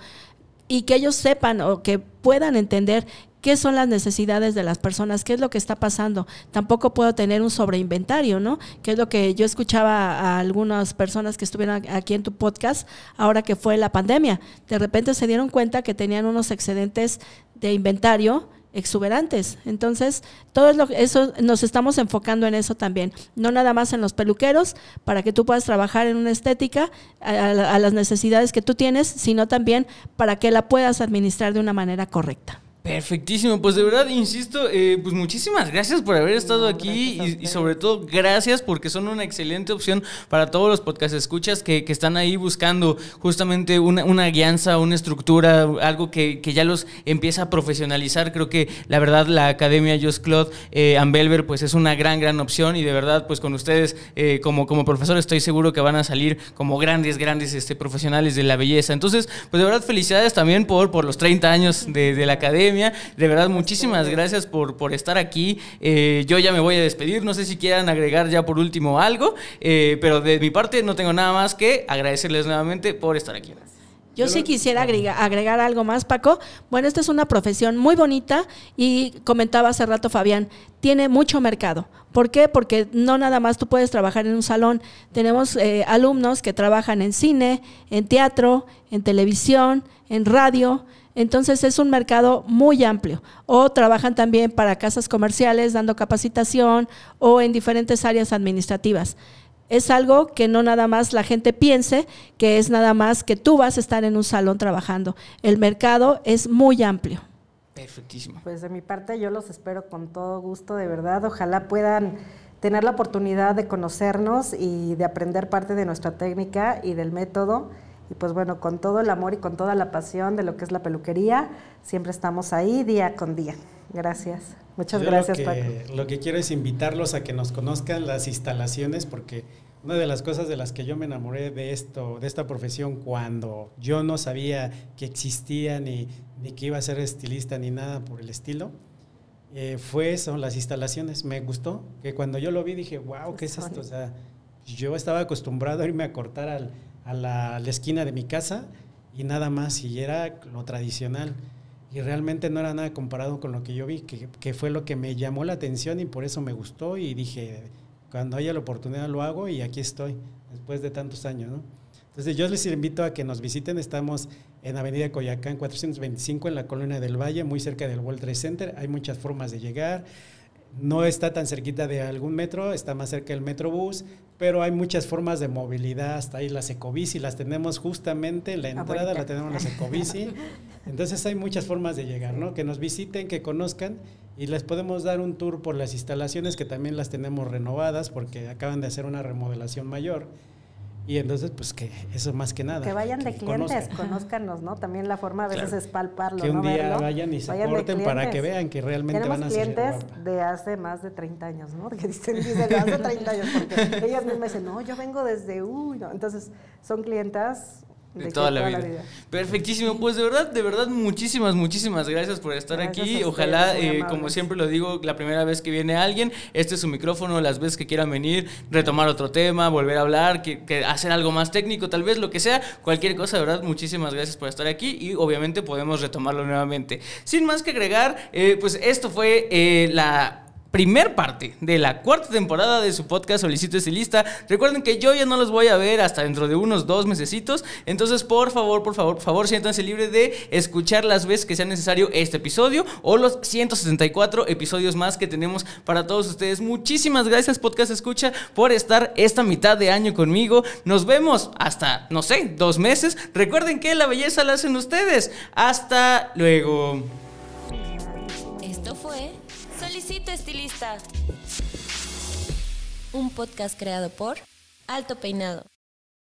y que ellos sepan o que puedan entender qué son las necesidades de las personas, qué es lo que está pasando. Tampoco puedo tener un sobreinventario, ¿no? Que es lo que yo escuchaba a algunas personas que estuvieron aquí en tu podcast, ahora que fue la pandemia. De repente se dieron cuenta que tenían unos excedentes de inventario exuberantes. Entonces, todo es lo, eso nos estamos enfocando en eso también, no nada más en los peluqueros, para que tú puedas trabajar en una estética a, a, a las necesidades que tú tienes, sino también para que la puedas administrar de una manera correcta. Perfectísimo, pues de verdad, insisto, eh, pues muchísimas gracias por haber estado No, aquí gracias a y, y ustedes. sobre todo gracias porque son una excelente opción para todos los podcast escuchas que, que están ahí buscando justamente una, una guianza, una estructura, algo que, que ya los empieza a profesionalizar. Creo que la verdad la Academia Just Claude eh, Ambelver pues es una gran, gran opción y de verdad pues con ustedes eh, como, como profesor estoy seguro que van a salir como grandes, grandes este, profesionales de la belleza. Entonces, pues de verdad felicidades también por, por los treinta años de, de la Academia. De verdad, muchísimas gracias por, por estar aquí. Eh, yo ya me voy a despedir. No sé si quieran agregar ya por último algo, eh, pero de mi parte no tengo nada más que agradecerles nuevamente por estar aquí. Yo sí quisiera agregar, agregar algo más, Paco. Bueno, esta es una profesión muy bonita y comentaba hace rato Fabián, tiene mucho mercado. ¿Por qué? Porque no nada más tú puedes trabajar en un salón. Tenemos eh, alumnos que trabajan en cine, en teatro, en televisión, en radio. Entonces es un mercado muy amplio. O trabajan también para casas comerciales dando capacitación o en diferentes áreas administrativas. Es algo que no nada más la gente piense que es nada más que tú vas a estar en un salón trabajando. El mercado es muy amplio. Perfectísimo. Pues de mi parte yo los espero con todo gusto, de verdad. Ojalá puedan tener la oportunidad de conocernos y de aprender parte de nuestra técnica y del método. Y pues bueno, con todo el amor y con toda la pasión de lo que es la peluquería, siempre estamos ahí día con día. Gracias. Muchas Yo gracias, lo que, Paco. Lo que quiero es invitarlos a que nos conozcan las instalaciones, porque una de las cosas de las que yo me enamoré de esto, de esta profesión, cuando yo no sabía que existía ni, ni que iba a ser estilista ni nada por el estilo, eh, fue eso, las instalaciones. Me gustó, que cuando yo lo vi dije, wow, ¿qué es esto? O sea, yo estaba acostumbrado a irme a cortar al, a, la, a la esquina de mi casa y nada más, y era lo tradicional. Y realmente no era nada comparado con lo que yo vi, que, que fue lo que me llamó la atención y por eso me gustó y dije, cuando haya la oportunidad lo hago y aquí estoy, después de tantos años, ¿no? Entonces yo les invito a que nos visiten, estamos en Avenida Coyoacán cuatrocientos veinticinco en la Colonia del Valle, muy cerca del World Trade Center, hay muchas formas de llegar, no está tan cerquita de algún metro, está más cerca del Metrobús, pero hay muchas formas de movilidad, hasta ahí las ecobici, las tenemos justamente, en la entrada Abuelita. la tenemos las ecobici, entonces hay muchas formas de llegar, ¿no? Que nos visiten, que conozcan y les podemos dar un tour por las instalaciones que también las tenemos renovadas porque acaban de hacer una remodelación mayor Y entonces, pues que eso más que nada. Que vayan de que clientes, conozcan. conózcanos, ¿no? También la forma a veces Claro. es palparlo, Que un ¿no? día Verlo. vayan y se Vayan de corten para clientes. que vean que realmente Tenemos van a ser clientes guapas. de hace más de treinta años, ¿no? Que dicen, dicen de hace treinta años, porque ellas mismas dicen, no, yo vengo desde, uy, no. Entonces, son clientas De, de toda, que la, vida. Perfectísimo, pues de verdad, de verdad, muchísimas, muchísimas gracias por estar Gracias aquí. a Ojalá, ustedes, muy eh, amables. como siempre lo digo, la primera vez que viene alguien, este es su micrófono, las veces que quieran venir, retomar otro tema, volver a hablar, que, que hacer algo más técnico, tal vez, lo que sea, cualquier cosa, de verdad, muchísimas gracias por estar aquí y obviamente podemos retomarlo nuevamente. Sin más que agregar, eh, pues esto fue eh, la... primer parte de la cuarta temporada de su podcast Solicito Estilista. Recuerden que yo ya no los voy a ver hasta dentro de unos dos mesecitos. Entonces, por favor, por favor, por favor, siéntanse libres de escuchar las veces que sea necesario este episodio o los ciento sesenta y cuatro episodios más que tenemos para todos ustedes. Muchísimas gracias, Podcast Escucha, por estar esta mitad de año conmigo. Nos vemos hasta, no sé, dos meses. Recuerden que la belleza la hacen ustedes. Hasta luego. Esto fue Solicito Estilista, un podcast creado por Alto Peinado.